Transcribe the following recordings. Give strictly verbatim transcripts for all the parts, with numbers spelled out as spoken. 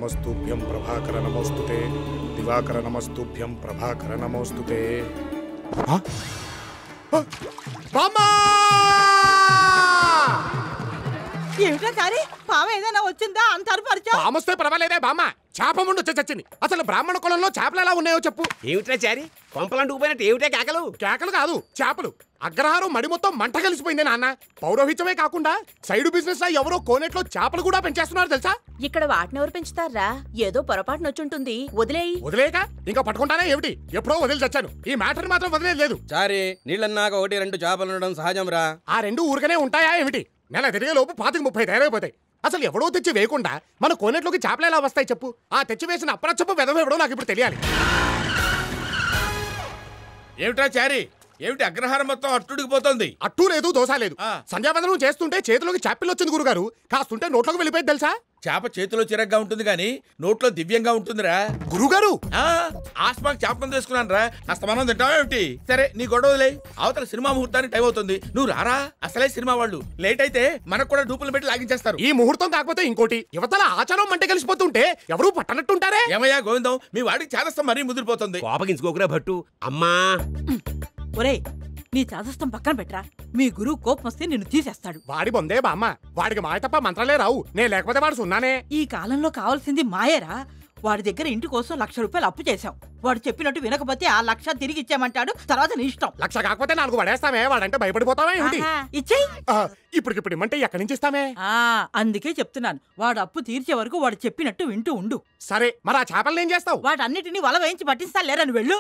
నమస్తుభ్యం ప్రభాకర నమోస్తుతే దివాకర నమస్తుభ్యం ప్రభాకర నమోస్తుతే. ఏమిటా సారీ పాము ఏదైనా వచ్చిందా అంటారు పరిచయం? పామొస్తే పర్వాలేదే బామ్మ, చేప ముందు వచ్చి చచ్చింది. అసలు బ్రాహ్మణ కులంలో చేపలు ఎలా ఉన్నాయో చెప్పు. ఏమిట్రా చారి కొంపలంటూ ఊపినట్టు ఏమిటే కేకలు? కేకలు కాదు, చేపలు. అగ్రహారం మడి మొత్తం మంట కలిసిపోయింది నాన్న. పౌరోహిత్యమే కాకుండా సైడ్ బిజినెస్ లా ఎవరో కోనేట్లో చేపలు కూడా పెంచేస్తున్నారు తెలుసా? ఇక్కడ వాటిని ఎవరు పెంచుతారా? ఏదో పొరపాటు నొచ్చుంటుంది, వదిలేయి. వదిలేక ఇంకా పట్టుకుంటానే ఏమిటి? ఎప్పుడో వదిలి చచ్చాను. ఈ మ్యాటర్ మాత్రం వదిలేదు లేదు. చారి నీళ్ళన్నాక ఒకటి రెండు చేపలు ఉండడం సహజం రా. ఆ రెండు ఊరికనే ఉంటాయా ఏమిటి? నెల తిరిగే లోపు పాతికి ముప్పై తయారైపోతాయి. అసలు ఎవడో తెచ్చి వేయకుండా మన కోనేట్లోకి చేపలు ఎలా వస్తాయి చెప్పు? ఆ తెచ్చి వేసిన అప్రచ్చపు వెదవ ఎవడో నాకు ఇప్పుడు తెలియాలి. ఏమిటా చారి, ఏమిటి అగ్రహారం మొత్తం అట్టుడికిపోతుంది? అట్టు లేదు, దోశ లేదు. సంధ్యావందనం చేస్తుంటే చేతిలోకి చేపలు వచ్చింది గురుగారు. కాస్తుంటే నోట్లోకి వెళ్ళిపోయింది తెలుసా? చేప చేతిలో చిరగ్గా ఉంటుంది గాని నోట్లో దివ్యంగా ఉంటుందిరా గురుగారు. ఆస్మాక్ చేపకం తీసుకున్నాను రా. అస్తమానం తింటావా ఏమిటి? సరే నీ గొడవలే. అవతల సినిమా ముహూర్తానికి టైం అవుతుంది, నువ్వు రారా. అసలే సినిమా వాళ్ళు లేట్ అయితే మనకు కూడా డూపులు పెట్టి లాగించేస్తారు. ఈ ముహూర్తం కాకపోతే ఇంకోటి. యువతల ఆచారం మంటే కలిసిపోతుంటే ఎవరు పట్టనట్టుంటారే. ఏమయ్యా గోవిందం, మీ వాడికి చేదస్తం మరీ ముదిరిపోతుంది. కోపగించుకోకురా భట్టు. అమ్మా ఒరే నీ చాదస్తం పక్కన పెట్టరా. మీ గురువు కోపం వస్తే నిన్ను తీసేస్తాడు. వాడి బొందే బామ్మ, వాడికి మాయ తప్ప మంత్రాలే రావు. నే లేకపోతే వాడు సున్నానే. ఈ కాలంలో కావాల్సింది మాయరా. వాడి దగ్గర ఇంటి కోసం లక్ష రూపాయలు అప్పు చేశాం. వాడు చెప్పినట్టు వినకపోతే ఆ లక్ష తిరిగి ఇచ్చామంటాడు. తర్వాత నీ ఇష్టం. లక్ష కాకపోతే నాలుగు పడేస్తామే. వాడంటే భయపడిపోతావా ఏమిటి? ఇచ్చేయి. ఇప్పటికిప్పుడు ఇమ్మంటే ఎక్కడి నుంచి ఇస్తామే? అందుకే చెప్తున్నాను, వాడు అప్పు తీర్చే వరకు వాడు చెప్పినట్టు వింటూ ఉండు. సరే, మరి ఆ చేపలను ఏం చేస్తావు? వాటన్నిటిని వల వేయించి పట్టిస్తా లేరని వెళ్ళు.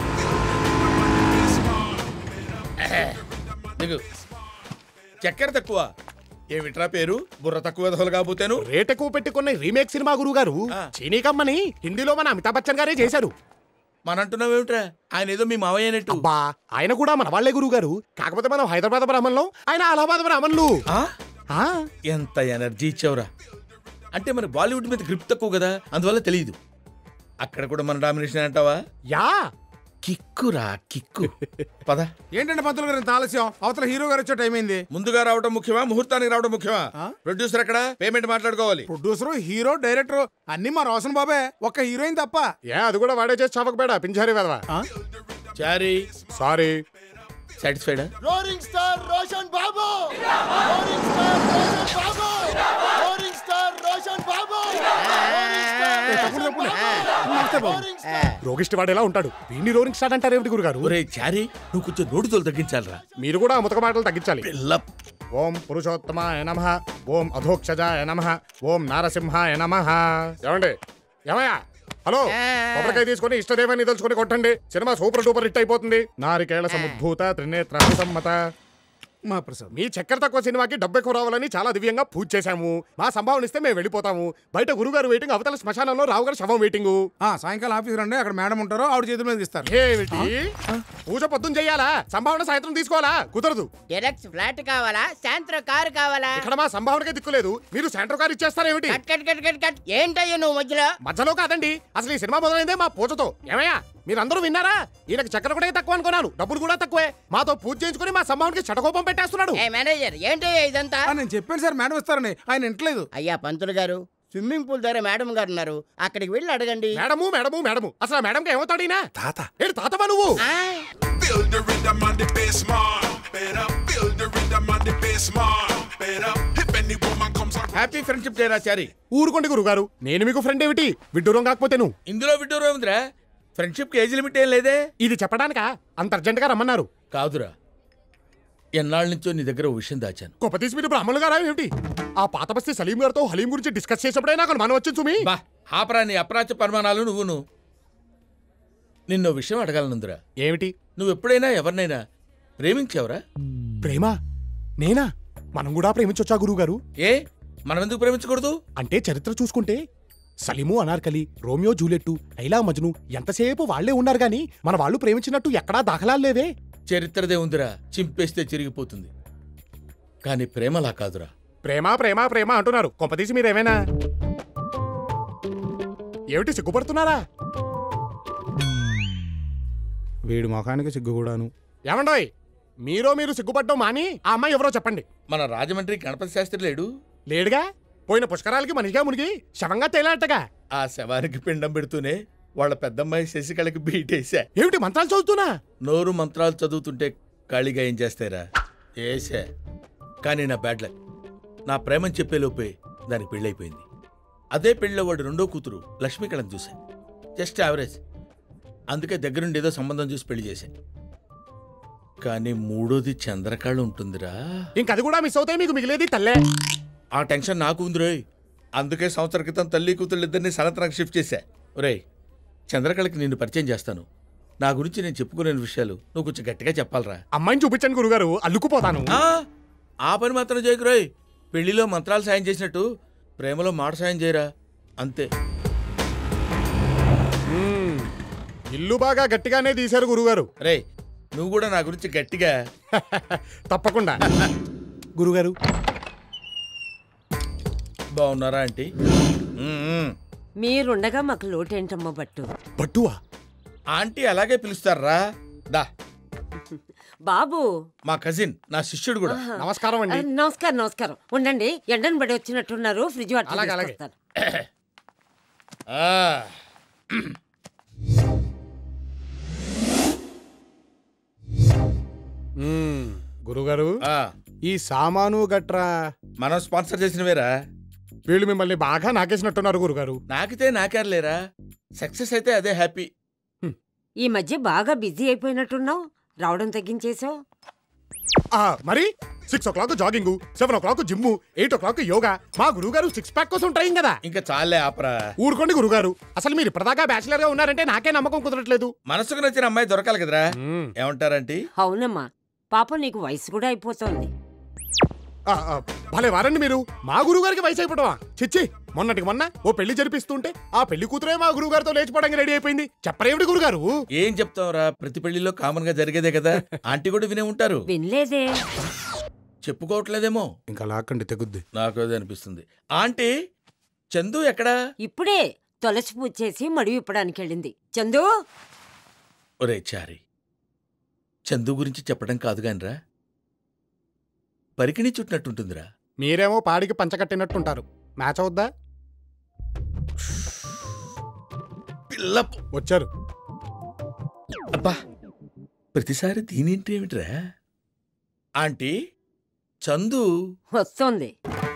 చక్కెర తక్కువ ఏమిట్రా పేరు? బుర్ర తక్కువ దోలు కాకపోతేను. రేట్ ఎక్కువ పెట్టుకున్న రీమేక్ సినిమా గురువు గారు చీనీ కమ్మని హిందీలో మన అమితాబ్ బచ్చన్ గారే చేశారు. మనంటున్నావు ఏమిట్రా? ఆయన ఏదో మీ మావయ్య అన్నట్టు. బా ఆయన కూడా మన వాళ్లే గురువు గారు. కాకపోతే మనం హైదరాబాద్ బ్రాహ్మణులు, ఆయన అలహాబాద్ బ్రాహ్మణులు. ఎంత ఎనర్జీ ఇచ్చావురా. అంటే మన బాలీవుడ్ మీద గ్రిప్ తక్కువ కదా, అందువల్ల తెలియదు. అక్కడ కూడా మన డామినేషన్ అంటావా? యా కిక్కురా కిక్కు. పద. ఏంటంటే పంతులు గారు ఇంత ఆలస్యం? అవతల హీరో గారు వచ్చే టైం అయింది. ముందుగా రావడం ముఖ్యమా, ముహూర్తానికి రావడం ముఖ్యమా? ప్రొడ్యూసర్ అక్కడ పేమెంట్ మాట్లాడుకోవాలి. ప్రొడ్యూసర్, హీరో, డైరెక్టర్ అన్ని మా రోషన్ బాబే. ఒక్క హీరోయిన్ తప్ప. ఏ అది కూడా వాడే చేసి చావకపోయాడా పింజారీ వెదవా. చారీ సారీ. సాటిస్ఫైడా? Roaring star Roshan Babu, roaring star Roshan Babu, roaring star Roshan Babu, రోగిష్టి వాడు ఎలా ఉంటాడు? వీడిని రోరింగ్ స్టార్ అంటారు ఏమిటి గురుగారు? ఒరే చారీ, నువ్వు కొంచెం నోటితోలు తగ్గించాలరా. మీరు కూడా ముతక మాటలు తగ్గించాలి. ఓం పురుషోత్తమాయ నమః, ఓం అధోక్షజాయ నమః, ఓం నారసింహాయ నమః. ఏమండి ఏమయ్యా? హలో, కొబ్బరికాయ తీసుకుని ఇష్టదేవాన్ని తెలుసుకుని కొట్టండి. సినిమా సూపర్ డూపర్ హిట్ అయిపోతుంది. నారికేళ సముద్భూత త్రినేత్ర సమ్మత. మా ప్రసాద్, మీ చక్కెర తక్కువ సినిమాకి డబ్బు ఎక్కువ రావాలని చాలా దివ్యంగా పూజ చేశాము. మా సంభావన ఇస్తే మేము వెళ్ళిపోతాము. బయట గురుగారు వెయిటింగ్, అవతల శ్మశానంలో రావు గారు శవం వెయిటింగ్. సాయంకాలం ఆఫీస్ రండి, అక్కడ మేడం ఉంటారో ఆవిడ చేతుల మీద ఇస్తారు. ఏమిటి పూజ పొద్దున చెయ్యాలా? సంభావన సాయంత్రం తీసుకోవాలా? కుదరదు. డైరెక్ట్ ఫ్లాట్ కావాలా, సాయంత్రం కారు కావాలా? ఇక్కడ మా సంభావనకే దిక్కులేదు, మీరు సెంటర్ కారు ఇచ్చేస్తారేమిటి? Cut cut cut cut cut. ఏంటయ్యా నువ్వు మధ్యలో? మధ్యలో కాదండి, అసలు ఈ సినిమా మొదలైందే మా పూజతో. ఏమయ్యా మీరందరూ విన్నారా? ఈయనకి చక్కెర కూడా తక్కువ అనుకున్నాను, డబ్బులు కూడా తక్కువే. మాతో పూజ చేయించుకుని మా సంభావనకి చటకోపం పెట్టేస్తున్నాడు. మేనేజర్ ఏంటయ్యా ఇదంతా? నేను చెప్పాను సార్, మేడం ఇస్తారని. ఆయన ఇంట్లేదు. అయ్యా పంతులు గారు, స్విమ్మింగ్ పూల్ దగ్గర మేడం గారు ఉన్నారు, అక్కడికి వెళ్ళి అడగండి. మేడము మేడము మేడము అసలు ఆ మేడంకి ఏమవుతాడు ఈయన? తాత. ఏంటి తాతవా నువ్వు? హ్యాపీ ఫ్రెండ్షిప్ డే రా చారీ. ఊరుకోండి గురుగారు, నేను మీకు ఫ్రెండ్ ఏమిటి? విడ్డూరం కాకపోతే నువ్వు. ఇందులో విడ్డూరం ఏముందిరా? ఫ్రెండ్షిప్ కి ఏజ్ లిమిట్ ఏం లేదే. ఇది చెప్పడానికా అంత అర్జెంట్ గా రమ్మన్నారు? కాదురా, ఎన్నాళ్ళ నుంచో నీ దగ్గర ఓ విషయం దాచాను. గొప్ప తీసి మీరు బ్రాహ్మణులు గారా ఏమిటి? ఆ పాత బస్తీ సలీం గారితో హలీం గురించి డిస్కస్ చేసినప్పుడే నాకు మనం వచ్చింది సుమి. బా ఆపరా నీ అప్రాచ్య పరిమాణాలు నువ్వును. నిన్నో విషయం అడగాలనుందిరా. ఏమిటి? నువ్వు ఎప్పుడైనా ఎవరినైనా ప్రేమించావురా? ప్రేమ? నేనా? మనం కూడా ప్రేమించొచ్చా గురువు గారు? ఏ మనం ఎందుకు ప్రేమించకూడదు? అంటే చరిత్ర చూసుకుంటే సలీము, అనార్కలి, రోమియో జూలియట్టు, లైలా మజ్ను ఎంతసేపు వాళ్లే ఉన్నారు గాని మన వాళ్ళు ప్రేమించినట్టు ఎక్కడా దాఖలాలు లేవే. చరిత్రదే ఉందిరా, చింపేస్తే చిరిగిపోతుంది. కానీ ప్రేమలా కాదురా. ప్రేమ ప్రేమ ప్రేమ అంటున్నారు, కొంపదీసి మీరేమైనా ఏమిటి సిగ్గుపడుతున్నారా? వీడి ముఖానికి సిగ్గు కూడాను. ఏమండోయ్, మీరో మీరు సిగ్గుపడ్డం మాని ఆ అమ్మాయి ఎవరో చెప్పండి. మన రాజమండ్రి గణపతి శాస్త్రి లేడు? లేడుగా. పోయిన పుష్కరాలకి మనిషిగా మునిగి శవంగా తేలాటగా. ఆ శవానికి పిండం పెడుతూనే వాళ్ళ పెద్దమ్మాయి శశికళకి బీటేసా. ఏమిటి మంత్రాలు చదువుతున్నా? నోరు మంత్రాలు చదువుతుంటే ఖాళీగా ఏం చేస్తారా? ఏసా. కానీ నా బ్యాడ్ లక్, నా ప్రేమని చెప్పేలోపే దానికి పెళ్ళైపోయింది. అదే పెళ్ళిలో వాడు రెండో కూతురు లక్ష్మీకళని చూశా. Just average. అందుకే దగ్గరుండి ఏదో సంబంధం చూసి పెళ్లి చేశా. కానీ మూడోది చంద్రకళ ఉంటుందిరా. ఇంకది కూడా మిస్ అవుతాయి, మీకు మిగిలేది తల్లే. ఆ టెన్షన్ నాకు ఉందిరోయ్. అందుకే సంవత్సరం క్రితం తల్లి కూతుళ్ళు ఇద్దరిని సనత్నానికి షిఫ్ట్ చేశా. ఒరేయ్, చంద్రకళకి నిన్ను పరిచయం చేస్తాను. నా గురించి నేను చెప్పుకునే విషయాలు నువ్వు కొంచెం గట్టిగా చెప్పాలరా. అమ్మాయిని చూపించండి గురుగారు, అల్లుకుపోతాను. ఆ పని మాత్రం చేయకురోయ్. పెళ్లిలో మంత్రాలు సాయం చేసినట్టు ప్రేమలో మాట సాయం చేయరా, అంతే. ఇల్లు బాగా గట్టిగానే తీశారు గురుగారు. రే, నువ్వు కూడా నా గురించి గట్టిగా. తప్పకుండా. గురుగారు బాగున్నారా ఆంటీ? మీరుండగా మాకు లోటేంటమ్మా బట్టు. బట్టువా? ఆంటీ అలాగే పిలుస్తారా. దా బాబు మా కజిన్, నా శిష్యుడు కూడా. నమస్కారం అండి. నమస్కారం నమస్కారం. ఉండండి, ఎండను పడి వచ్చినట్టున్నారు. ఫ్రిడ్జ్ వాటర్ అలాగే, అలాగే. తీసుకొస్తాను. గురుగారు, ఆ, ఈ సామాను గట్రా మనం స్పాన్సర్ చేసినవేరా. వీళ్ళు మిమ్మల్ని బాగా నాకేసినట్టున్నారు గురుగారు. నాకితే నాకేర్లేరా. సక్సెస్ అయితే అదే హ్యాపీ. ఈ మధ్య బాగా బిజీ అయిపోయినట్టున్నావు. రావడం తగ్గించేసావు. మరి six o'clock jogging, seven o'clock gym, eight o'clock yoga. మా గురుగారు సిక్స్ ప్యాక్ కోసం ట్రైన్ కదా. ఇంకా చాలే ఆపరా. ఊరుకోండి గురుగారు. అసలు మీరు ఇప్పటిదాకా బ్యాచిలర్ గా ఉన్నారంటే నాకే నమ్మకం కుదరట్లేదు. మనసుకు నచ్చిన అమ్మాయి దొరకాలి కదరా. ఏమంటారంటీ? అవునమ్మా, పాపం నీకు వయసు కూడా అయిపోతుంది. భలే వారండి మీరు. మా గురుగారికి వయసు అయిపోవటమా? చిచ్చి, మొన్నటికి మొన్న ఓ పెళ్లి జరిపిస్తుంటే ఆ పెళ్లి కూతురే మా గురుగారితో లేచిపోవడానికి రెడీ అయిపోయింది. చెప్పరేమిటి గురుగారు? ఏం చెప్తావురా, ప్రతి పెళ్లిలో కామన్ గా జరిగేదే కదా. ఆంటీ కూడా వినే ఉంటారు. వినలేదే. చెప్పుకోవట్లేదేమో. ఇంకా లాక్కండి తెగుద్ది. నాకు అదే అనిపిస్తుంది. ఆంటీ, చందు ఎక్కడా? ఇప్పుడే తులసి పూజ చేసి మడి విప్పడానికి వెళ్ళింది. చందు. ఒరే చారి, చందు గురించి చెప్పడం కాదు గానిరా, పరికిణి చుట్టినట్టుంటుందిరా. మీరేమో పాడికి పంచకట్టినట్టుంటారు. మ్యాచ్ అవుద్దా? పిల్ల వచ్చారు. అబ్బా, ప్రతిసారి దీనింటి ఏమిట్రా? ఆంటీ, చందు వస్తోంది.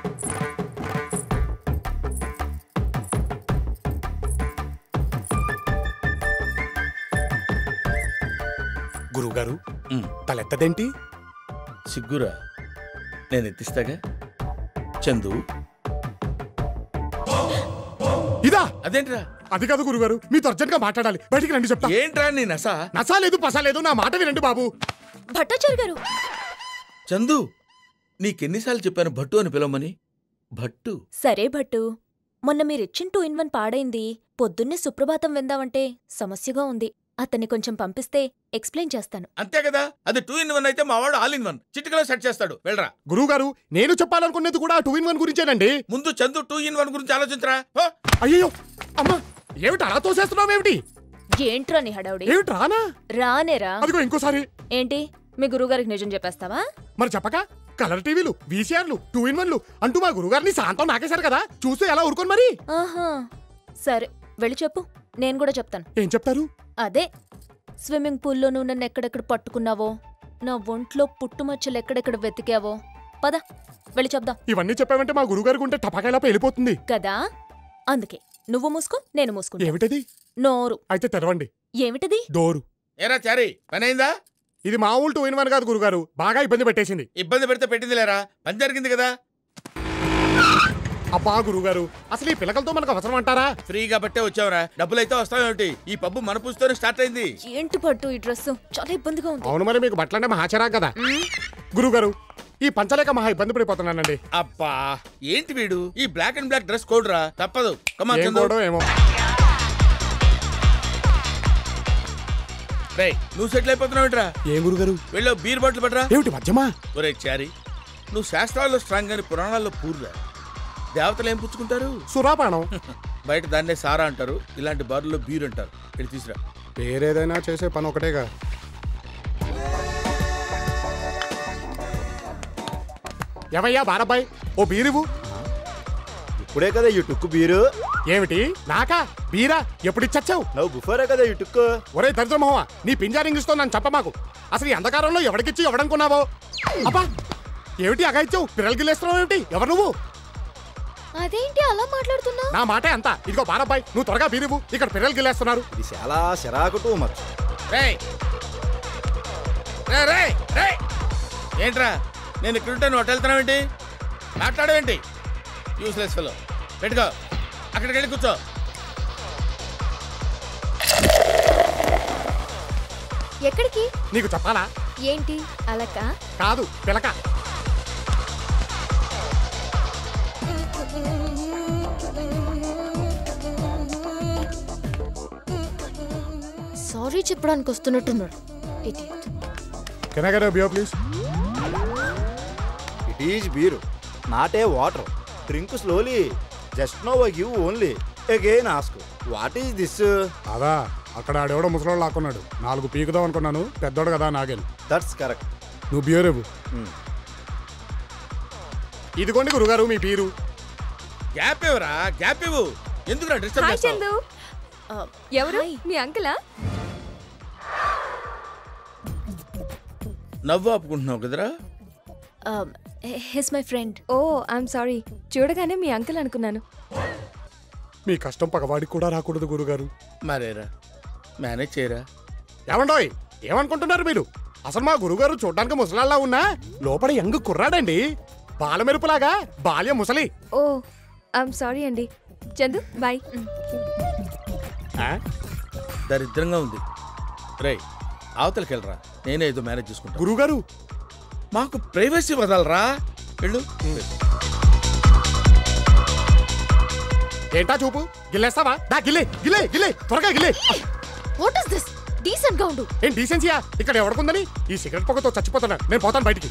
గురుగారు, తలెత్తదేంటి? సిగ్గురా, నేను ఎత్తిస్తాగా. చందు, ఇదా? అదేంట్రా? అది కాదు గురుగారు, మీతో అర్జెంట్ గా మాట్లాడాలి. బయటికి రండి చెప్తా. ఏంట్రా నీ నసా? నసా లేదు, పసా లేదు, నా మాట వినండి బాబు. భట్టాచారి గారు. చందు, నీకెన్నిసార్లు చెప్పాను భట్టు అని పిలవమని? భట్టు. సరే భట్టు, మొన్న మీరిచ్చిన టూ ఇన్ వన్ పాడైంది. పొద్దున్నే సుప్రభాతం విందామంటే సమస్యగా ఉంది. అతన్ని కొంచెం పంపిస్తే ఎక్స్ప్లెయిన్ చేస్తాను. అంతే కదా, అది టూ ఇన్ వన్ అయితే మా వాడు ఆల్ ఇన్ వన్ చిటికలో సెట్ చేస్తాడు. వెళ్ళరా. గురుగారు, నేను చెప్పాలనుకునేది కూడా టూ ఇన్ వన్ గురించేనండి. ముందు చందు టూ ఇన్ వన్ గురించి ఆలోచించరా. అయ్యో అమ్మా, ఏమిటి అలా తోసేస్తున్నావు? ఏమిటి ఏంట్రా నీ హడావుడి? ఏమిటి రానా? రానేరా. అదిగో ఇంకోసారి. ఏంటి, మీ గురువుగారికి నిజం చెప్పేస్తావా? మరి చెప్పక కలర్ టీవీలు, వీసీఆర్లు, టూ ఇన్ వన్లు అంటూ మా గురుగారిని శాంతం నాకేశారు కదా. చూస్తే ఎలా ఊరుకోను మరి. ఆహా, సరే వెళ్ళి చెప్పు, నేను కూడా చెప్తాను. ఏం చెప్తారు? అదే, స్విమ్మింగ్ పూల్లో నువ్వు నన్ను ఎక్కడెక్కడ పట్టుకున్నావో, నా ఒంట్లో పుట్టుమచ్చలు ఎక్కడెక్కడ వెతికావో, పద వెళ్ళి చెప్దాం. ఇవన్నీ చెప్పావంటే మా గురుగారికి ఉంటే టపాకాయలా వెళ్ళిపోతుంది కదా. అందుకే నువ్వు మూసుకో, నేను మూసుకుంటా. ఏమిటది? నోరు. అయితే తెరవండి. ఏమిటది? డోరు. ఏరా చారి, పని అయిందా? ఇది మామూలు టూ ఇన్ వన్ కాదు గురుగారు, బాగా ఇబ్బంది పెట్టేసింది. ఇబ్బంది పెడితే పెట్టింది లేరా, పని జరిగింది కదా. అబ్బా గురుగారు, అసలు ఈ పిల్లకలతో మనకు అవసరం అంటారా? ఫ్రీగా బట్టే వచ్చావురా, డబ్బులైతే వస్తావేమిటి? ఈ పబ్బు మన పూస్తోనే స్టార్ట్ అయింది. ఏంటి పట్టు ఈ డ్రెస్ చాలా ఇబ్బందిగా ఉంది. అవును, మరి మీకు బట్టలంటే మహాచరా కదా. గురుగారు, ఈ పంచలేక మహా ఇబ్బంది పడిపోతున్నానండి. అబ్బా, ఏంటి వీడు ఈ black and black dress code రా, తప్పదు. ఏం కోడో ఏమో. రేయ్, నువ్వు సెటిల్ అయిపోతున్నావుట్రా. ఏం గురుగారు? వెళ్ళో బీర్ బాటిల్ పట్టరా. ఏమిటి మధ్యమా? ఒరే చారి, నువ్వు శాస్త్రాల్లో స్ట్రాంగ్ అని పురాణాల్లో పూర్రా. దేవతలు ఏం పుచ్చుకుంటారు? సురాపానం. బయట దాన్నే సారా అంటారు, ఇలాంటి బార్లో బీర్ అంటారు. వెళ్ళి తీసురా. పేరేదైనా చేసే పని ఒకటేగా. ఏవయ్యా బారబ్బాయ్, ఓ బీరువు. ఇప్పుడే కదా ఈ టుక్కు బీరు. ఏమిటి నాకా బీరా ఎప్పుడిచ్చావు? నువ్వు బుఫారా కదా ఇటుక్కో. ఒరే దరిద్రమోహ, నీ పింజారి ఇంగ్లీష్తో నన్ను చెప్ప మాకు. అసలు ఈ అంధకారంలో ఎవరికిచ్చి ఎవడనుకున్నావో? అబ్బా ఏమిటి అగా ఇచ్చావు? పిల్లలకి లేస్తున్నావు ఏమిటి? ఎవరు నువ్వు? అదేంటి అలా మాట్లాడుతున్నావు? నా మాటే అంతా. ఇదిగో బారబ్బాయి, నువ్వు త్వరగా బీరువు, ఇక్కడ పిల్లలకి లేస్తున్నారు. ఇది చాలా చిరాకు టూ మచ్. ఏంట్రా నేను ఇక్కడుంటే నువ్వు వెళ్తున్నావేంటి? మాట్లాడవేంటి? Useless fellow. పెట్టుకో, అక్కడికి వెళ్ళి కూర్చో. ఎక్కడికి? నీకు చెప్పాలా? ఏంటి అలక? కాదు పిలక. సారీ చెప్పడానికి వస్తున్నట్టున్నాడు. Can I get a beer please? It is beer, not a water. Drink slowly. Just no I give only. Again ask what is this? అదా అక్కడ ఆడెవడో ముసలోడు లాక్కున్నాడు. నాలుగు పీకుదాం అనుకున్నాను, పెద్దోడు కదా నాగేను. That's correct. నువ్వు బియర్ ఇవ్వు. ఇదిగోండి గురుగారు మీ పీరు. గ్యాప్ ఇవ్వరా, గ్యాప్ ఇవ్వు. ఎందుకు డిస్టర్బ్ చేస్తావు? ఎవరు? మీ అంకులా? నవ్వు ఆపుకుంటున్నావు కదరా? His my friend. Oh I'm sorry, చూడగానే మీ అంకుల్ అనుకున్నాను. మీ కష్టం పగవాడికి కూడా రాకూడదు గురుగారు. మరేరా, మేనేజ్ చేయరా. ఏమండోయ్, ఏమనుకుంటున్నారు మీరు? అసలు మా గురుగారు చూడడానికి ముసలాల్లా ఉన్నా లోపల యంగ్ కుర్రాడండి. బాలమెరుపులాగా బాల్య ముసలి. ఓ ఐఎమ్ సారీ అండి. చందు బాయ్. దరిద్రంగా ఉంది. రేయ్ అవతలకి వెళ్ళరా, నేనే ఏదో మేనేజ్ చేసుకుంటా. గురుగారు మాకు ప్రైవసీ వదలరా. వెళ్ళు. ఏంటా చూపు? గిల్లేస్తావా? దా గిల్లే గిల్లే గిల్లే త్వరగా గిల్లే. What is this? డీసెంట్ గా ఉండు. ఏం డీసెన్సీయా? ఇక్కడ ఎవడుకుందని ఈ సిగరెట్ పొగతో చచ్చిపోతున్నా. నేను పోతాను బయటికి.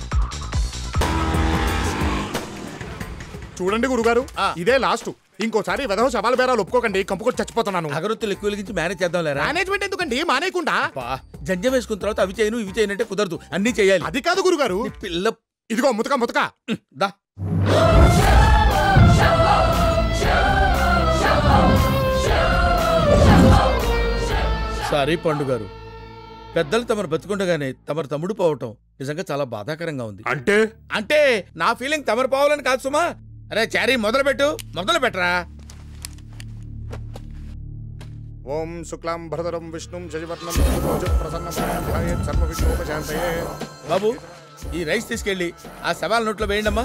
చూడండి గురుగారు, ఇదే లాస్ట్. ఇంకోసారి వెధవ శవాల బేరాలు ఒప్పుకోకండి, కంపుకొట్టి చచ్చిపోతున్నాను. అగరొత్తులు ఎక్కువ వెలిగించి మేనేజ్ చేద్దాం లేరా? మేనేజ్మెంట్ ఎందుకండి, మానేయకుండా. జంజం వేసుకున్న తర్వాత అవి చేయను ఇవి చేయనంటే కుదరదు, అన్ని చేయాలి. అది కాదు గురుగారు. పిల్ల ఇదిగో ముతక ముతక దా. సారీ పండుగారు, పెద్దలు తమరు బతుకుండగానే తమరు తమ్ముడు పోవటం నిజంగా చాలా బాధాకరంగా ఉంది. అంటే అంటే నా ఫీలింగ్ తమరు పోవాలని కాదు సుమా. అరే చారీ మొదలు పెట్టు, మొదలు పెట్టరా. ఓం శుక్లాం భరధరం విష్ణుం శశివర్ణం ప్రసన్నం సర్వ విష్ణోపశాంతయే. బాబు ఈ రైస్ తీసుకెళ్ళి ఆ సవాల్ నోట్లో వేయండమ్మా.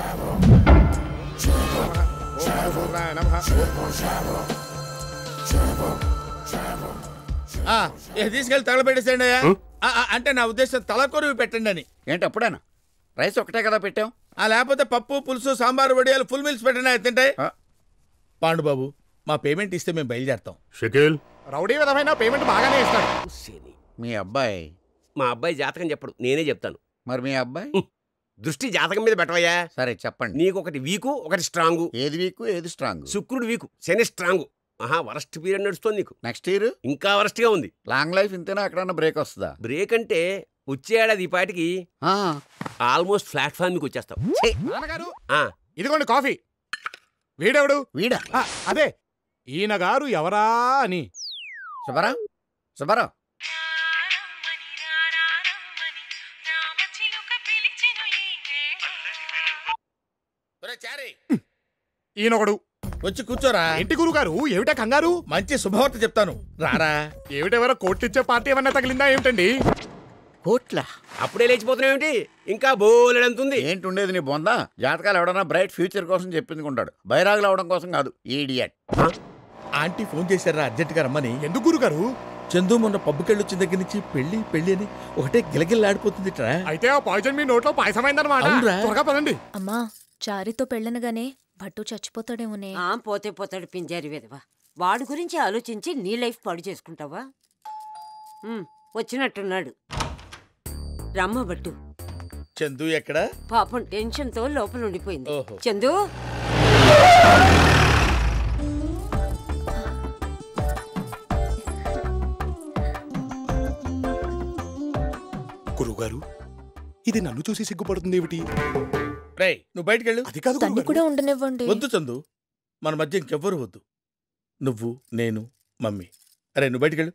తీసుకెళ్ళి తగలబెట్టేసేయండి అయ్యా. అంటే నా ఉద్దేశం తలకొరువి పెట్టండి అని. ఏంటి అప్పుడేనా? రైస్ ఒకటే కదా పెట్టాం. లేకపోతే పప్పు పులుసు సాంబారు వడియాలు ఫుల్ మీల్స్ పెట్టండి తింటాయి. పాండుబాబు మా పేమెంట్ ఇస్తే మేము బయలుదేరుతాం. షకీల్ రౌడీ విధమైన పేమెంట్ బాగానే ఇస్తాడు. మీ అబ్బాయి? మా అబ్బాయి జాతకం చెప్పడు, నేనే చెప్తాను. మరి మీ అబ్బాయి దృష్టి జాతకం మీద పెట్టవయ్యా. సరే చెప్పండి. నీకు ఒకటి వీకు ఒకటి స్ట్రాంగ్. ఏది వీకు ఏది స్ట్రాంగ్? శుక్రుడు వీకు, శని స్ట్రాంగ్. ఆహా వరస్ట్ పీరియడ్ నడుస్తుంది నీకు. నెక్స్ట్ ఇయర్ ఇంకా వరస్ట్ గా ఉంది. లాంగ్ లైఫ్ ఇంతేనా, ఎక్కడన్నా బ్రేక్ వస్తుందా? బ్రేక్ అంటే వచ్చే ఏడాది ఈ పాటికి ఆల్మోస్ట్ ప్లాట్ఫామ్ మీకు వచ్చేస్తావు. నాన్నగారు ఇదిగోండి కాఫీ. వీడెవడు? వీడా? అదే ఈయన గారు ఎవరా అని. శుభరా శుభరా ఈయనొకడు. వచ్చి కూర్చోరా. ఏంటి గురుగారు, ఏమిటా కంగారు? మంచి శుభవార్త చెప్తాను రారా. ఏమిటెవరో కోట్లు ఇచ్చే పార్టీ ఏమన్నా తగిలిందా ఏమిటండి? కోట్ల అప్పుడే లేచిపోతున్నావు ఏమిటి? ఇంకా బోలెడంతుంది. ఏంటి ఉండేది నీ బొందా? జాతకాలు ఎవడన్నా బ్రైట్ ఫ్యూచర్ కోసం చెప్పించుకుంటాడు, బైరాగులు అవడం కోసం కాదు. ఈడియట్. ఆంటీ ఫోన్ చేశారా అర్జెంట్ గా రమ్మని. ఎందుకు గురుగారు? చందు మొన్న పబ్బుకెళ్ళి వచ్చిన దగ్గర నుంచి పెళ్లి పెళ్లి అని ఒకటే గిలగిల్లాడిపోతుంది. అయితే ఆ పాయిజన్ మీ నోట్లో పాయసమైందన్నమాట. త్వరగా పదండి. అమ్మా చారితో పెళ్ళనగానే భట్టు చచ్చిపోతాడేమోనే. ఆ పోతే పోతాడు పింజారి విధవా. వాడి గురించి ఆలోచించి నీ లైఫ్ పాడు చేసుకుంటావా? వచ్చినట్టున్నాడు. రమ్మ బట్టు. చందు ఎక్కడ? పాపం టెన్షన్ తో లోపల ఉండిపోయింది. చందు గురుగారు ఇది నన్ను చూసి సిగ్గుపడుతుంది ఏమిటి? రేయ్ నువ్వు బయటికి వెళ్ళు. అది కాదు తన్ని కూడా ఉండనివ్వండి. వద్దు చందు, మన మధ్య ఇంకెవ్వరు వద్దు. నువ్వు నేను మమ్మీ. అరే నువ్వు బయటికెళ్ళు.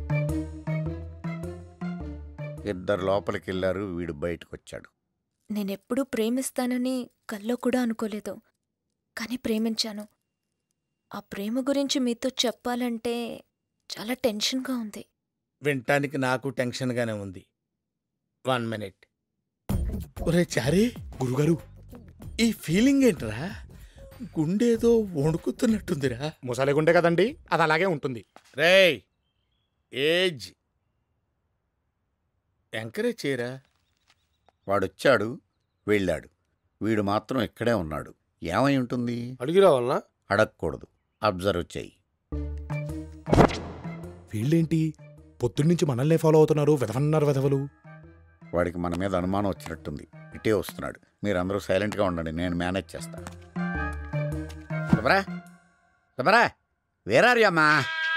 ఇద్దరు లోపలికి వెళ్ళారు, వీడు బయటకు వచ్చాడు. నేనెప్పుడూ ప్రేమిస్తానని కల్లో కూడా అనుకోలేదు, కానీ ప్రేమించాను. ఆ ప్రేమ గురించి మీతో చెప్పాలంటే చాలా టెన్షన్గా ఉంది. వినటానికి నాకు టెన్షన్గానే ఉంది. One minute. ఒరే చారీ, గురుగారు ఈ ఫీలింగ్ ఏంట్రా? గుండేదో వణుకుతున్నట్టుందిరా. ముసలి గుండె కదండి, అది అలాగే ఉంటుంది. రేయ్ ఏజ్ ఎంకరేజ్ చేయరా. వాడొచ్చాడు, వెళ్ళాడు. వీడు మాత్రం ఇక్కడే ఉన్నాడు. ఏమై ఉంటుంది? అడిగి రావాలనా? అడగకూడదు, అబ్జర్వ్ చెయ్యి. వీళ్ళేంటి పొద్దున్నుంచి మనల్నే ఫాలో అవుతున్నారు? వెదవన్నారు వెదవలు. వాడికి మన మీద అనుమానం వచ్చినట్టుంది. ఇటే వస్తున్నాడు. మీరందరూ సైలెంట్గా ఉండండి, నేను మేనేజ్ చేస్తా. శుభరా శుభరా వేరారియమ్మా.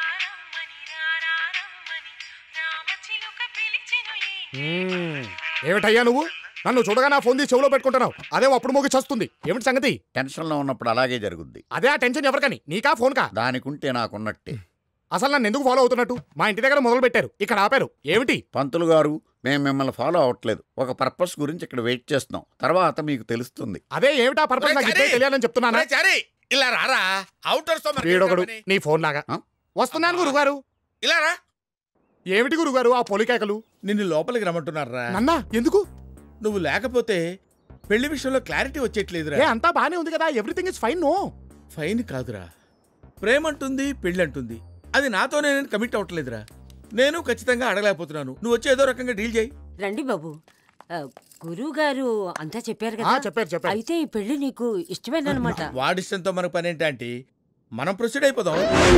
ఏమిటయ్యా నువ్వు నన్ను చూడగా నా ఫోన్ తీసి చెవులో పెట్టుకుంటున్నావు? అదే అప్పుడు మోగి చస్తుంది. ఏమిటి సంగతి? టెన్షన్లో ఉన్నప్పుడు అలాగే జరుగుద్ది. అదే ఆ టెన్షన్ ఎవరికని, నీకా ఫోన్ కా? దానికుంటే నాకున్నట్టే. అసలు నన్ను ఎందుకు ఫాలో అవుతున్నట్టు? మా ఇంటి దగ్గర మొదలు పెట్టారు, ఇక్కడ ఆపారు. ఏమిటి? పంతులు గారు, మేము మిమ్మల్ని ఫాలో అవ్వట్లేదు. ఒక పర్పస్ గురించి ఇక్కడ వెయిట్ చేస్తున్నాం. తర్వాత మీకు తెలుస్తుంది. అదే ఏమిటా పర్పస్ నాకు ఇప్పుడే తెలియాలని చెప్తున్నానా? ఇలా రారా. అవుటర్స్ తో వీడొకడు నీ ఫోన్ లాగా. వస్తున్నాను గురుగారు. ఇలా రా. ఏమిటి గురుగారు ఆ పొలికేకలు? నిన్ను లోపలికి రమ్మంటున్నారా? నన్నా ఎందుకు? నువ్వు లేకపోతే పెళ్లి విషయంలో క్లారిటీ వచ్చేట్లేదురా. ఏ అంతా బానే ఉంది కదా, everything is fine. No fine కాదురా, ప్రేమ అంటుంది, పెళ్ళి అంటుంది. అది నాతోనే నేను కమిట్ అవ్వట్లేదురా. నేను ఖచ్చితంగా అడగలేకపోతున్నాను. నువ్వు వచ్చి ఏదో రకంగా డీల్ చేయి. రండి బాబు. గురువు గారు అంతా చెప్పారు కదా? చెప్పారు చెప్పారు. అయితే ఈ పెళ్లి నీకు ఇష్టమేనమాట. వాడిష్టంతో మనకు పని ఏంటంటే మనం ప్రొసీడ్ అయిపోదాం.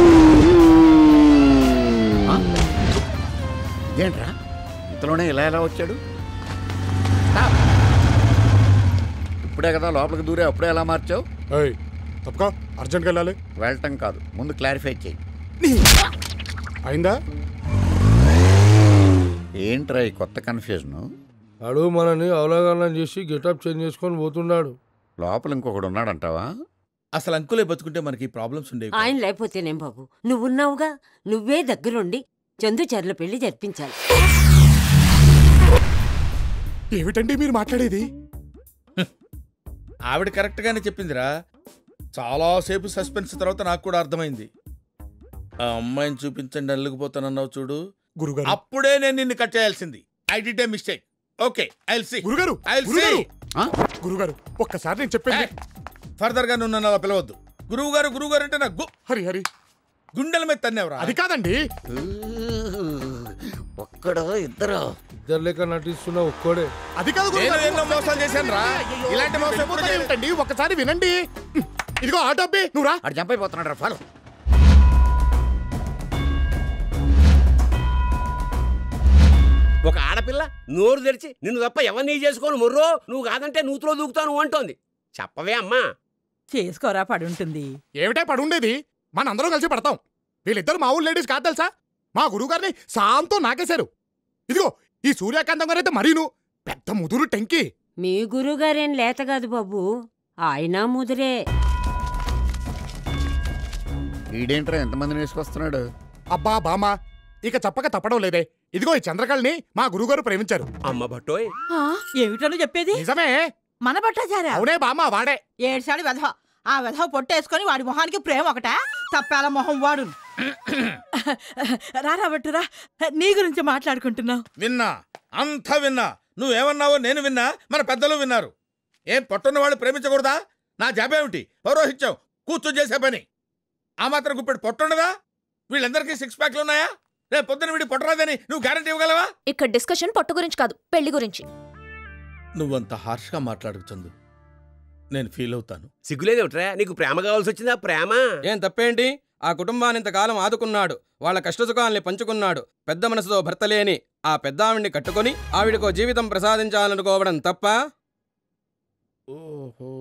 ఏంట్రా ఇంతలోనే ఇలా ఎలా వచ్చాడు? ఇప్పుడే కదా లోపలికి దూరే, అప్పుడే ఎలా మార్చావు? తప్పక అర్జెంట్కి వెళ్ళాలి. వెళ్ళటం కాదు, ముందు క్లారిఫై చేయి. అయిందా? ఏంట్రా ఈ కొత్త కన్ఫ్యూజన్? అడు మనని అవగాహన చేసి గెటప్ చేంజ్ చేసుకొని పోతున్నాడు. లోపల ఇంకొకడు ఉన్నాడంటావా? అసలు అంకులే బతుకుంటే మనకి ప్రాబ్లమ్స్ ఉండేవి. ఆయన లేకపోతేనేం బాబు, నువ్వున్నావుగా. నువ్వే దగ్గరుండి చందు చర్ల పెళ్లి జరిపించాలి. ఏమిటండి మీరు మాట్లాడేది? ఆవిడ కరెక్ట్ గానే చెప్పిందిరా. చాలాసేపు సస్పెన్స్ తర్వాత నాకు కూడా అర్థమైంది. ఆ అమ్మాయిని చూపించండి అల్లుకుపోతానన్నావు చూడు, గురుగారు. అప్పుడే నేను నిన్ను కట్ చేయాల్సింది. I did a mistake. Okay I will see. గురుగారు ఐ విల్ సీ. గురుగారు ఒక్కసారి నేను చెప్పేది. ఫర్దర్ గా నువ్వు నన్ను అలా పిలవద్దు. గురువు గారు గురువు గారు అంటే నాకు హరి హరి గుండెల మీద తన్నేవరా? అది కాదండి. ఒక్కడో ఇద్దరు ఇద్దరు లెక్క నటిస్తున్నా ఒక్కడే. అది కాదు గురుగారు. ఎన్నో మోసాలు చేశాను రా. ఇలాంటి మోసం ఎప్పుడు ఏమిటండి? ఒక్కసారి వినండి. ఇదిగో ఆటో అబ్బి, నువ్వు రా. అటు జంప్ అయిపోతున్నాడు రా. ఫాలో. ఒక ఆడపిల్ల నోరు తెరిచి నిన్ను తప్ప ఎవరిని చేసుకోను మొర్రో, నువ్వు కాదంటే నూతులో దూకుతాను అంటోంది. చెప్పవే అమ్మా. చేసుకోరా పడి ఉంటుంది. ఏమిటే పడుండేది? మనందరం కలిసి పడతాం. వీళ్ళిద్దరు మా ఊరు లేడీస్ కాదు తెలుసా? మా గురువుగారిని సాంతో నాకేశారు. ఇదిగో ఈ సూర్యకాంతం గారైతే మరీను పెద్ద ముదురు టెంకి. మీ గురువుగారేం లేత కాదు బాబు, ఆయన ముదిరే. ఈడేంట్రా ఎంతమందిని వేసుకొస్తున్నాడు? అబ్బా బామా, ఇక చెప్పక తప్పడం లేదే. ఇదిగో ఈ చంద్రకళని మా గురువుగారు ప్రేమించారు. అమ్మ బట్టోయ్, ఏమిటను చెప్పేది? నిజమే. మన బట్టాచారా? అవునే బామా, వాడే. ఏడ్చాడు వెధవ. ఆ వెధవ పొట్టేసుకొని వాడి మొహానికి ప్రేమ ఒకట తప్పాల మొహం వాడు. రారా బట్టురా, నీ గురించి మాట్లాడుకుంటున్నావు. విన్నా, అంతా విన్నా. నువ్వేమన్నావో నేను విన్నా, మన పెద్దలు విన్నారు. ఏం పొట్టున్న వాళ్ళు ప్రేమించకూడదా? నా జాబేమిటి? పౌరోహిత్యం కూర్చొని చేసే పని. ఆ మాత్రం గుప్పెడు పొట్టుండదా? వీళ్ళందరికీ సిక్స్ ప్యాక్లు ఉన్నాయా? రేపు పొద్దున వీడి పొట్టరాదని నువ్వు గ్యారంటీ ఇవ్వగలవా? ఇక్కడ డిస్కషన్ పొట్టు గురించి కాదు, పెళ్లి గురించి. నువ్వంత హార్ష్గా మాట్లాడకు చందు, నేను ఫీల్ అవుతాను. సిగ్గులేదేమిట్రా? నీకు ప్రేమ కావాల్సి వచ్చిందా? ప్రేమ ఏం తప్పేంటి? ఆ కుటుంబాన్ని ఇంతకాలం ఆదుకున్నాడు, వాళ్ళ కష్టసుఖాల్ని పంచుకున్నాడు. పెద్ద మనసుతో భర్త లేని ఆ పెద్ద ఆవిడ్ని కట్టుకుని ఆవిడకో జీవితం ప్రసాదించాలనుకోవడం తప్ప? ఓహో,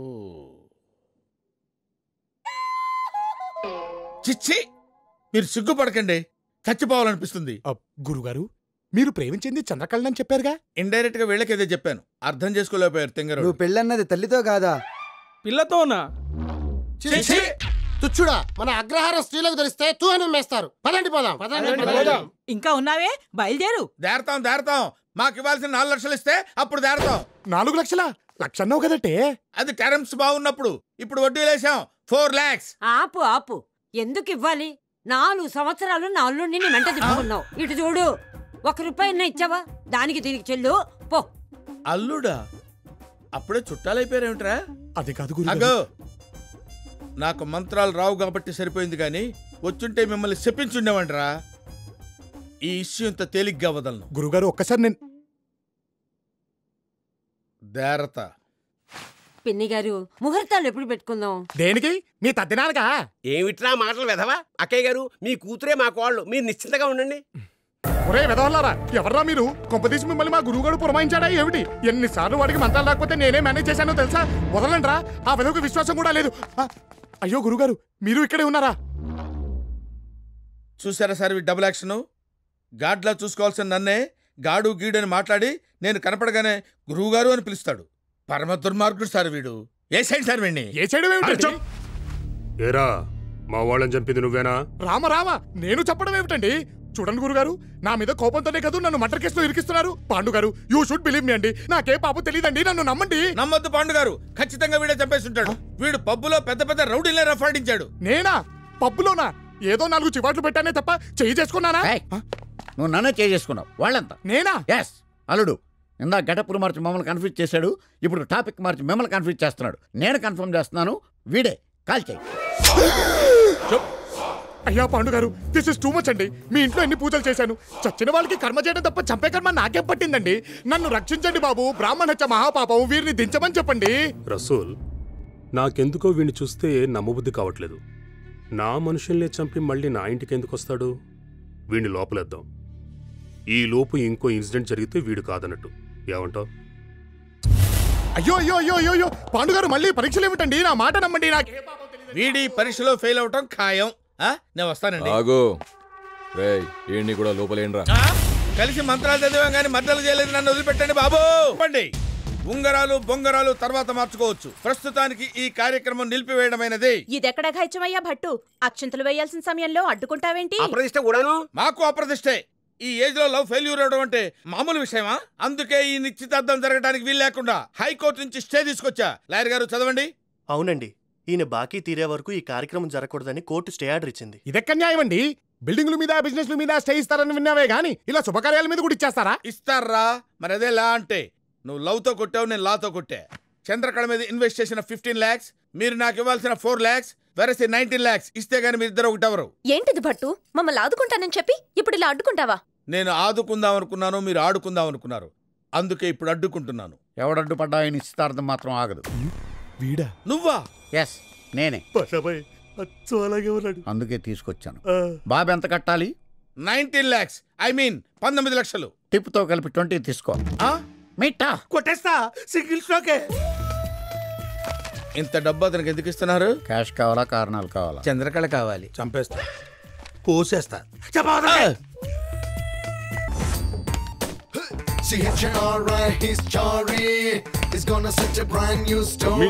చిచ్చి, మీరు సిగ్గుపడకండి, చచ్చిపోవాలనిపిస్తుంది. గురుగారు, మీరు ప్రేమించింది చంద్రకళని చెప్పారుగా. ఇండైరెక్ట్ గా వీళ్ళకేదే చెప్పాను, అర్థం చేసుకోలేకపోయారు. తెంగరు, నువ్వు పెళ్ళన్నది తల్లితో కాదా? పిల్లతోనా? తుచ్చుడా మన అగ్రహారం స్త్రీలకు ధరిస్తే తూ అని ఉమ్మేస్తారు. పదండి పోదాం. పదండి. ఇంకా ఉన్నావే, బయలుదేరు. దేరతాం దేరతాం మాకు ఇవ్వాల్సిన నాలుగు లక్షలు ఇస్తే అప్పుడు దేరతాం. నాలుగు లక్షల లక్ష అన్నావు కదటే. అది టర్మ్స్ బాగున్నప్పుడు. ఇప్పుడు వడ్డీ లేసాం ఫోర్ లాక్స్. ఆపు ఆపు, ఎందుకు ఇవ్వాలి? నాలుగు సంవత్సరాలు నా అల్లుడిని నీ వెంట తిప్పుకున్నావు. ఇటు చూడు, ఒక రూపాయి ఇచ్చావా? దానికి దీనికి చెల్లు పో. అల్లుడా? అప్పుడే చుట్టాలైపోయారేమిట్రా? అది కాదు అగో, నాకు మంత్రాలు రావు కాబట్టి సరిపోయింది కానీ వచ్చుంటే మిమ్మల్ని చెప్పించుండేవంటరా. ఈ ఇష్యూ ఇంత తేలిగ్గా వదలను. గురుగారు ఒక్కసారి నేను దేరత. పిన్ని గారు, ముహూర్తాలు ఎప్పుడు పెట్టుకుందాం? దేనికి? మీ తద్దినాలుగా? ఏమిట్రా మాటలు వెధవా? అక్కయ్య గారు, మీ కూతురే మా కోళ్ళు, మీరు నిశ్చింతగా ఉండండి. ఒరే వెదవల్లారా, ఎవర్రా మీరు? కొంపదీసి మిమ్మల్ని మా గురువుగారు పురమాయించాడా ఏమిటి? ఎన్నిసార్లు వాడికి మంత్రాలు రాకపోతే నేనే మేనేజ్ చేశానో తెలుసా? వదలండ్రా, ఆ వెదవకు విశ్వాసం కూడా లేదు. అయ్యో గురుగారు, మీరు ఇక్కడే ఉన్నారా? చూసారా సార్ ఈ డబుల్ యాక్షన్? గాడ్లా చూసుకోవాల్సిన నన్నే గాడు గీడు అని మాట్లాడి నేను కనపడగానే గురువుగారు అని పిలుస్తాడు. పరమ దుర్మార్గుడు సార్ వీడు. ఏ సైడ్ సార్ వీడిని? ఏ సైడ్ ఏమిటి? ఏరా, మా వాళ్ళని చంపింది నువ్వేనా? రామ రామ, నేను చెప్పడం ఏమిటండి? చూడండి గురుగారు, నా మీద కోపంతోనే కదా నన్ను మర్డర్ కేసులో ఇరికిస్తున్నారు. పాండు గారు, యూ షుడ్ బిలీవ్ మీ అండి. నాకే పాపం తెలియదండి, నన్ను నమ్మండి. నమ్మొద్దు పాండు గారు, ఖచ్చితంగా వీడే చంపేసి ఉంటాడు. వీడు పబ్బులో పెద్ద పెద్ద రౌడీలే రఫాడించాడు. నేనా? పబ్బులోనా? ఏదో నాలుగు చివాట్లు పెట్టానే తప్ప చెయ్యి చేసుకున్నానా? నువ్వు నన్నే చేసుకున్నావు. వాళ్ళంతా నేనా? ఎస్ అల్లుడు. ఇందా గెటప్పులు మార్చి మమ్మల్ని కన్ఫ్యూజ్ చేశాడు. ఇప్పుడు టాపిక్ మార్చి మిమ్మల్ని కన్ఫ్యూజ్ చేస్తున్నాడు. నేను కన్ఫర్మ్ చేస్తున్నాను, వీడే. కాల్ చేయి. అయ్యా పాండు గారు, దిస్ ఇస్ టూ మచ్ అండి. మీ ఇంట్లో ఎన్ని పూజలు చేశాను. చచ్చిన వాళ్ళకి కర్మ చేయడం తప్ప చంపే కర్మ నాకేం పట్టిందండి? నన్ను రక్షించండి బాబు. బ్రాహ్మణహత్య మహాపాపం, వీరిని దించమని చెప్పండి. రసూల్, నాకెందుకో వీడిని చూస్తే నమ్మబుద్ధి కావట్లేదు. నా మనుషుల్నే చంపి మళ్ళీ నా ఇంటికి ఎందుకు వస్తాడు? వీడిని లోపలేద్దాం. ఈ లోపు ఇంకో ఇన్సిడెంట్ జరిగితే వీడు కాదన్నట్టు. ఏమంటావు? అయ్యో అయ్యో అయ్యో అయ్యో అయ్యో పాండు గారు, మళ్ళీ పరీక్షలు ఏమిటండి? నా మాట నమ్మండి. నాకు వీడి పరీక్షలో ఫెయిల్ అవటం ఖాయం. నేను వస్తానండి. ఆగు రేయ్, ఈయన్ని కూడా లోపలేండ్రా. కలిసి మంత్రాలు చదివాం కానీ మద్దలు చేయలేదు. నన్ను వదిలిపెట్టండి బాబు. పండి ఉంగరాలు బొంగరాలు తర్వాత మార్చుకోవచ్చు. ప్రస్తుతానికి ఈ కార్యక్రమం నిలిపివేయడమైనది. ఇదెక్కడ ఘాయిచమయ్యా భట్టు? అక్షంతలు వేయాల్సిన సమయంలో అడ్డుకుంటావేంటి? అప్రదిష్ట కూడాను? మాకు అప్రదిష్టే. ఈ ఏజ్ లో లవ్ ఫెయిల్యూర్ అవడం అంటే మామూలు విషయమా? అందుకే ఈ నిశ్చితార్థం జరగడానికి వీలు లేకుండా హైకోర్టు నుంచి స్టే తీసుకొచ్చా. లాయర్ గారు చదవండి. అవునండి, ఈయన బాకీ తీరే వరకు ఈ కార్యక్రమం జరగకూడదని కోర్టు స్టే ఆర్డర్ ఇచ్చింది. ఇదెక్క న్యాయం అండి? బిల్డింగ్ల మీద బిజినెస్ల మీద స్టే ఇస్తారని విన్నావే గానీ ఇలా శుభకార్యాల మీద కూడా ఇచ్చేస్తారా? ఇస్తారా? మరి అదే లా అంటే. నువ్వు లవ్ తో కొట్టావు, నేను లాతో కొట్టా. చంద్రకళ మీద ఇన్వెస్ట్ చేసిన ఫిఫ్టీన్ లాక్స్, మీరు నాకు ఇవ్వాల్సిన ఫోర్ లాక్స్, వెరసి నైన్టీన్ లాక్స్ ఇస్తే గానీ మీ ఇద్దరు ఒకటెవరు. ఏంటిది భట్టు? మమ్మల్ని ఆదుకుంటానని చెప్పి ఇప్పుడు ఇలా అడ్డుకుంటావా? నేను ఆదుకుందాం అనుకున్నాను, మీరు ఆడుకుందాం అనుకున్నారు. అందుకే ఇప్పుడు అడ్డుకుంటున్నాను. ఎవడడ్డుపడ్డా ఈ నిశ్చితార్థం మాత్రం ఆగదు. వీడా? నువ్వా? ఎస్ నేనే. అందుకే తీసుకొచ్చాను. ఆ. బాబు ఎంత కట్టాలి? నైన్టీన్ లాక్స్, ఐ మీన్ పంతొమ్మిది లక్షలు. టిప్ తో కలిపి ట్వంటీ తీసుకో. మిట్టా కొట్టేస్తా, సింగిల్ స్ట్రోకే. ఇంత డబ్బు అతనికి ఎందుకు ఇస్తున్నారు? క్యాష్ కావాలా, కారణాలు కావాలా? చంద్రకళ కావాలి. చంపేస్తా, కోసేస్తా. C H R I, he's Chari. He's gonna set a brand new story.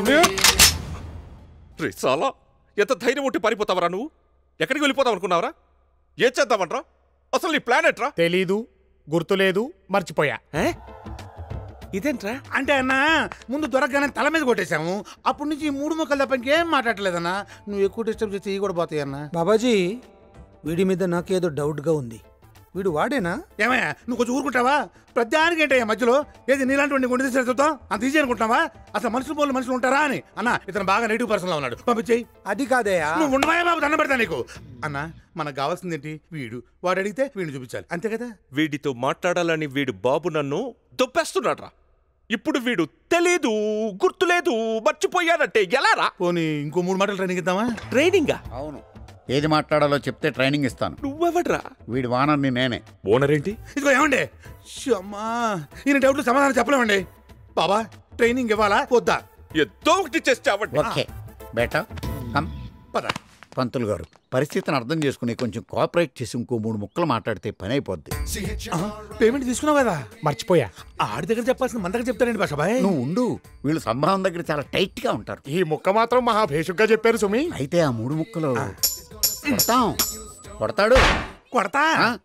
రే సాలా, ఎంత ధైర్యం ఉంటే పారిపోతావరా నువ్వు? ఎక్కడికి వెళ్ళిపోతావు అనుకున్నావరా? ఏం చేద్దామంట్రా? అసలు నీ ప్లాన్ ఎట్రా? తెలీదు, గుర్తులేదు, మర్చిపోయా. ఇదేంట్రా అంటే అన్నా, ముందు దొరకగానే తల మీద కొట్టేశాము. అప్పటి నుంచి ఈ మూడు మొక్కలు తప్ప ఇంకేం మాట్లాడలేదన్నా. నువ్వు ఎక్కువ డిస్టర్బ్ చేస్తే ఇవి కూడా పోతాయి అన్నా. బాబాజీ, వీడి మీద నాకేదో డౌట్గా ఉంది. వీడు వాడేనా? ఏమయ్యా, నువ్వు కొంచెం ఊరుకుంటావా? ప్రతిదానికి ఏంటయ్యా మధ్యలో? ఏది నీలాంటి వాడిని గుండె తీసుకెళ్తాం అంత ఈజీ అనుకుంటున్నావా? అసలు మనుషులు పోలు మనుషులు ఉంటారా అని. అన్న, ఇతను బాగా నెగిటివ్ పర్సన్ లా ఉన్నాడు, పంపించేయి. అది కాదయ్యా. నువ్వు ఉండవా బాబు, దండం పెడతా నీకు. అన్న, మనకు కావాల్సింది ఏంటి? వీడు వాడు అడిగితే వీడిని చూపించాలి, అంతే కదా? వీడితో మాట్లాడాలని వీడు బాబు నన్ను దొబ్బేస్తున్నాడ్రా. ఇప్పుడు వీడు తెలీదు, గుర్తులేదు, మర్చిపోయాడంటే ఎలా రా? పోనీ ఇంకో మూడు మాటలు ట్రైనింగ్ ఇద్దామా? ట్రైనింగా? అవును, ఏది మాట్లాడాలో చెప్తే ట్రైనింగ్ ఇస్తాను. నువ్వెవడ్రా? వీడి వానర్ని నేనే. ఓనర్ ఏంటి? ఇదిగో ఏమండి, అమ్మా ఈయన డౌట్లు సమాధానం చెప్పలేమండి. బాబా, ట్రైనింగ్ ఇవ్వాలా వద్దా? ఏదో ఒకటి చేస్తావండి. ఓకే బేటా, కమ్. పద. పంతులు గారు పరిస్థితిని అర్థం చేసుకుని కొంచెం కోఆపరేట్ చేసి ఇంకో మూడు ముక్కలు మాట్లాడితే పని అయిపోద్ది. పేమెంట్ తీసుకున్నావు కదా, మర్చిపోయా. ఆడి దగ్గర చెప్పాల్సిన మన దగ్గర చెప్తానండి బాషాబాయ్. నువ్వు ఉండు, వీళ్ళు సంభావం దగ్గర చాలా టైట్ గా ఉంటారు. ఈ ముక్క మాత్రం మహా భేషుగ్గా చెప్పారు సుమి. అయితే ఆ మూడు ముక్కలు కొడతాం. కొడతాడు. కొడతా.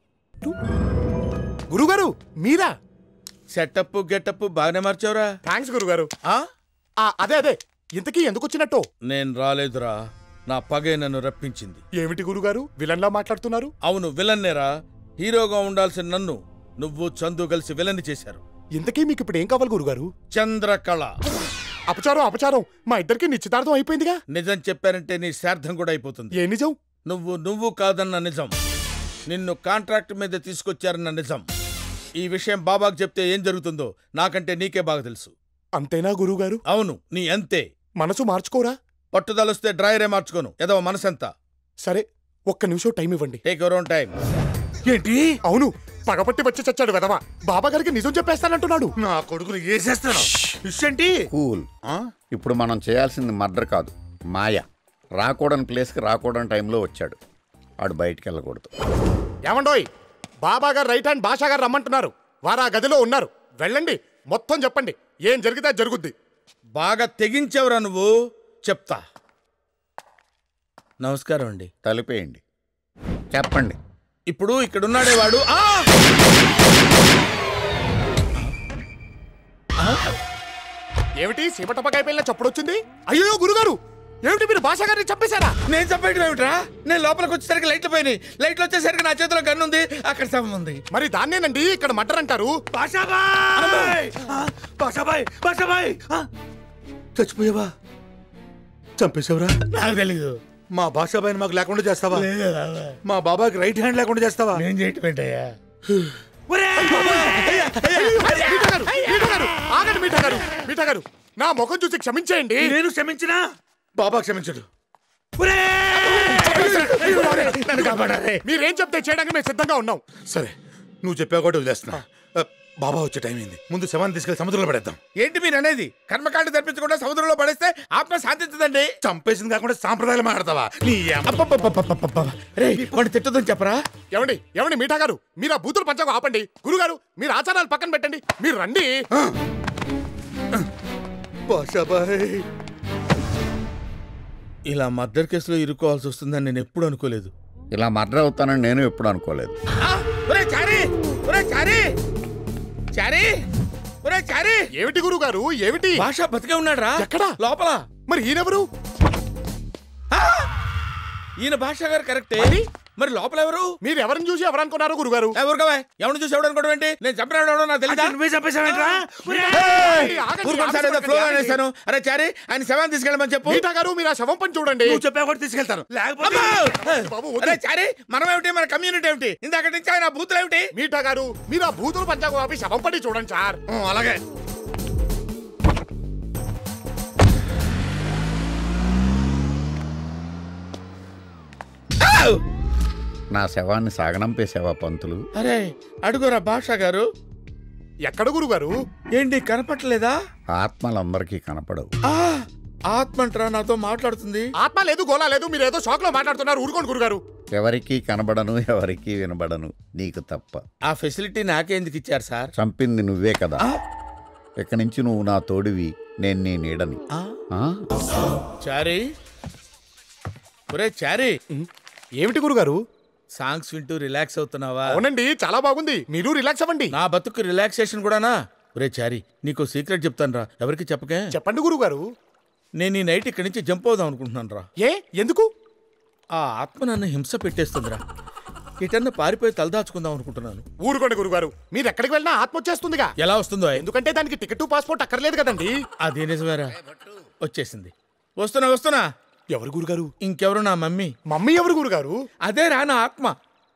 గురుగారు మీరా? సెటప్ గెటప్ బాగానే మార్చావురా. థ్యాంక్స్ గురుగారు. అదే అదే ఇంతకీ ఎందుకు వచ్చినట్టు? నేను రాలేదురా, నా పగే నన్ను రప్పించింది. ఏమిటి గురుగారు విలన్లా మాట్లాడుతున్నారు? అవును విలన్నేరా. హీరోగా ఉండాల్సిన నన్ను నువ్వు చందు కలిసి విలన్ చేశారు. ఇంతకీ మీకు ఇప్పుడు ఏం కావాలి గురుగారు? చంద్రకళ. అపచారం అపచారం, మా ఇద్దరికి నిశ్చితార్థం అయిపోయిందిగా. నిజం చెప్పారంటే నీ శార్థం కూడా అయిపోతుంది. ఏ నిజం? నువ్వు నువ్వు కాదన్న నిజం, నిన్ను కాంట్రాక్ట్ మీద తీసుకొచ్చారన్న నిజం. ఈ విషయం బాబాకు చెప్తే ఏం జరుగుతుందో నాకంటే నీకే బాగా తెలుసు. అంతేనా గురుగారు? అవును, నీ అంతే. మనసు మార్చుకోరా? పట్టుదలొస్తే డ్రైరే మార్చుకోను, ఏదో మనసంతా. సరే ఒక్క నిమిషం టైం ఇవ్వండి. Take your own time. ఏంటి? అవును, పగపట్టి వచ్చి చచ్చాడు వెదవా. బాబా గారికి నిజం చెప్పేస్తానంటున్నాడు. నా కొడుకుని వేసేస్తాను. ఏంటి? కూల్. ఇప్పుడు మనం చేయాల్సింది మర్డర్ కాదు, మాయ. రాకూడని ప్లేస్కి రాకూడని టైంలో వచ్చాడు. ఆడు బయటికి వెళ్ళకూడదు. ఏమండోయ్, బాబా గారు రైట్ హ్యాండ్ భాషా గారు రమ్మంటున్నారు. వారు ఆ గదిలో ఉన్నారు. వెళ్ళండి, మొత్తం చెప్పండి. ఏం జరిగితే జరుగుద్ది. బాగా తెగించావురా నువ్వు. చెప్తా. నమస్కారం అండి. తలిపేయండి, చెప్పండి. ఇప్పుడు ఇక్కడున్నాడే వాడు. ఏమిటి సీమటపకాయ చప్పుడొచ్చింది? అయ్యో గురుగారు, ఏమిటి మీరు భాషా గారిని చంపేశారా? నేను చంపేయడం ఏమిట్రా? నేను లోపలికి వచ్చేసరికి లైట్లు పోయినాయి. లైట్లు వచ్చేసరికి నా చేతిలో గన్ను ఉంది, అక్కడ శవం ఉంది. మరి దాన్నేనండి ఇక్కడ మర్డర్ అంటారు. బాషాబాయ్, బాషాబాయ్, బాషాబాయ్, చచ్చిపోయావా? చంపేశావురా? నాకు తెలీదు. మా బాషాబాయిని మాకు లేకుండా చేస్తావా? మా బాబాకి రైట్ హ్యాండ్ లేకుండా చేస్తావా? నేను చేయటం ఏంటయ్యా? ఆగండి మీఠా గారు, మీఠా గారు, నా ముఖం చూసి క్షమించేయండి. నేను క్షమించినా బాబా క్షమించడు. మీరేం చెప్తే చేయడానికి మేము సిద్ధంగా ఉన్నాం. సరే, నువ్వు చెప్పా కూడా వదిలేస్తున్నా. బాబా వచ్చే టైం అయింది. ముందు శవాన్ని తీసుకెళ్లి సముద్రంలో పడేద్దాం. ఏంటి మీరు అనేది? కర్మకాండ తెప్పించకుండా సముద్రంలో పడేస్తే ఆత్మ శాంతించదండి. చంపేసింది కాకుండా సాంప్రదాయాలు మాట్లాడతావా? వాడు తిట్టదని చెప్పరా? ఏమండి ఏమండి మీఠా గారు, మీరు ఆ బూతులు పంచకు ఆపండి. గురుగారు, మీరు ఆచారాలు పక్కన పెట్టండి. మీరు రండి. ఇలా మర్డర్ కేసులో ఇరుక్కోవాల్సి వస్తుందని నేను ఎప్పుడు అనుకోలేదు. ఇలా మర్డర్ అవుతానని నేను ఎప్పుడు అనుకోలేదు. ఏమిటి గురుగారు? ఏమిటి? భాష బతికే ఉన్నాడు రా. ఎక్కడ? లోపల. మరి ఈయనెవరు? ఈయన భాష గారు కరెక్టే. మరి లోపల ఎవరు? మీరు ఎవరిని చూసి ఎవరు అనుకున్నారు గురుగారు? ఎవరు కావా? ఎవరిని చూసి ఎవరు అనుకోవడం ఏంటి? నేను చంపినాడు నాకు తెలియదా? నువ్వే చంపేశావేంట్రా? అరే చారి, ఆయన శవాన్ని తీసుకెళ్ళమని చెప్పు. మీఠా గారు, మీరు ఆ శవం పని చూడండి. నువ్వు చెప్పా కూడా తీసుకెళ్తాను. లేకపోతే చారి, మనం ఏమిటి, మన కమ్యూనిటీ ఏమిటి? ఇందాక నుంచి ఆయన బూతులు ఏమిటి? మీఠా గారు, మీరు ఆ బూతులు పంచాకు ఆపి శవం పని చూడండి సార్. అలాగే. నా శవాన్ని సాగనంపేసావా పంతులు? అరే అడుగురా భాష గారు. ఎక్కడ గురుగారు? ఏంటి కనపట్లేదా? ఆత్మలందరికీ కనపడవు. ఆత్మంటరా నాతో మాట్లాడుతుంది. ఆత్మ లేదు, గోలా లేదు. మీరు ఏదో షాక్ లో మాట్లాడుతున్నారు. ఊరుకోండి గురుగారు. ఎవరికి కనబడను, ఎవరికి వినబడను, నీకు తప్ప. ఆ ఫెసిలిటీ నాకెందుకు ఇచ్చారు సార్? చంపింది నువ్వే కదా. ఇక్కడి నుంచి నువ్వు నా తోడివి, నేను నీ నీడని. చారీ, ఒరే చారీ. ఏమిటి గురుగారు? సాంగ్స్ వింటూ రిలాక్స్ అవుతున్నావా? అవునండి, చాలా బాగుంది. మీరు రిలాక్స్ అవ్వండి. నా బతుకు రిలాక్సేషన్ కూడానా? ఒరే చారీ, నీకు సీక్రెట్ చెప్తాను రా. ఎవరికి చెప్పకే. చెప్పండి గురుగారు. నేను ఈ నైట్ ఇక్కడి నుంచి జంప్ అవుదాం అనుకుంటున్నాను రా. ఏ ఎందుకు? ఆ ఆత్మ నన్ను హింస పెట్టేస్తుందిరా. ఇటన్నా పారిపోయి తలదాచుకుందాం అనుకుంటున్నాను. ఊరుకోండి గురుగారు, మీరు ఎక్కడికి వెళ్ళినా ఆత్మ వచ్చేస్తుందిగా. ఎలా వస్తుందో? ఎందుకంటే దానికి టికెట్ పాస్పోర్ట్ అక్కర్లేదు కదండి. అదే నిజమేరా. వచ్చేసింది. వస్తున్నా వస్తున్నా. ఎవరు గురుగారు? ఇంకెవరు, నా మమ్మీ. మమ్మీ ఎవరు గురుగారు? అదే రా నా ఆత్మ.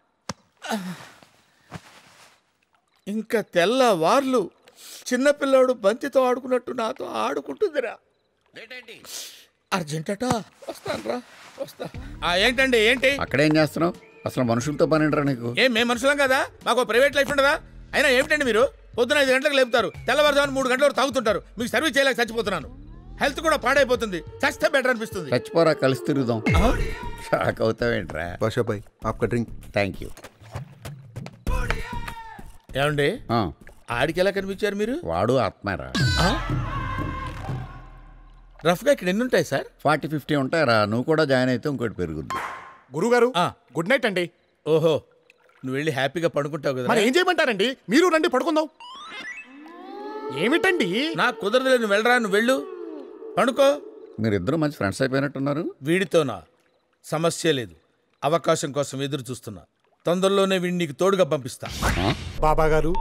ఇంకా తెల్లవార్లు చిన్నపిల్లాడు బంతితో ఆడుకున్నట్టు నాతో ఆడుకుంటుందిరా. అర్జెంటట. వస్తాను రా, వస్తా. ఏంటండి? ఏంటి అక్కడేం చేస్తున్నావు? అసలు మనుషులతో పని ఏంట్రా నీకు? ఏం మేము మనుషులం కదా? మాకు ప్రైవేట్ లైఫ్ ఉండదా? అయినా ఏమిటండి మీరు? పొద్దున ఐదు గంటలకు లేపుతారు, తెల్లవారుజామున మూడు గంటల వరకు తాగుతుంటారు. మీకు సర్వీస్ చేయలేక చచ్చిపోతున్నాను. హెల్త్ కూడా పాడైపోతుంది. చస్తే బెటర్ అనిపిస్తుంది. చచ్చిపోరా, కలిసి తిరుగుదాం. షాక్ అవుతావేంట్రా? బాషా భాయ్ ఆప్కా డ్రింక్. Thank you. ఏమండి ఆడికి ఎలా కనిపించారు మీరు? వాడు ఆత్మారా. రఫ్గా ఇక్కడ ఎన్ని ఉంటాయి సార్? Forty fifty ఉంటాయరా. నువ్వు కూడా జాయిన్ అయితే ఇంకోటి పెరుగుద్ది. గురుగారు గుడ్ నైట్ అండి. ఓహో, నువ్వు వెళ్ళి హ్యాపీగా పడుకుంటావు కదా. మరి ఏం చేయమంటారండి? మీరు రండి పడుకుందాం. ఏమిటండి? నాకు కుదరదులే, నువ్వు వెళ్ళరా, నువ్వు వెళ్ళు పడుకో. మీరిద్దరూ మంచి ఫ్రెండ్స్ అయిపోయినట్టున్నారు. వీడితోనా సమస్య లేదు, అవకాశం కోసం ఎదురు చూస్తున్నా. తొందరలోనే వీడిని నీకు తోడుగా పంపిస్తా. బాబా గారు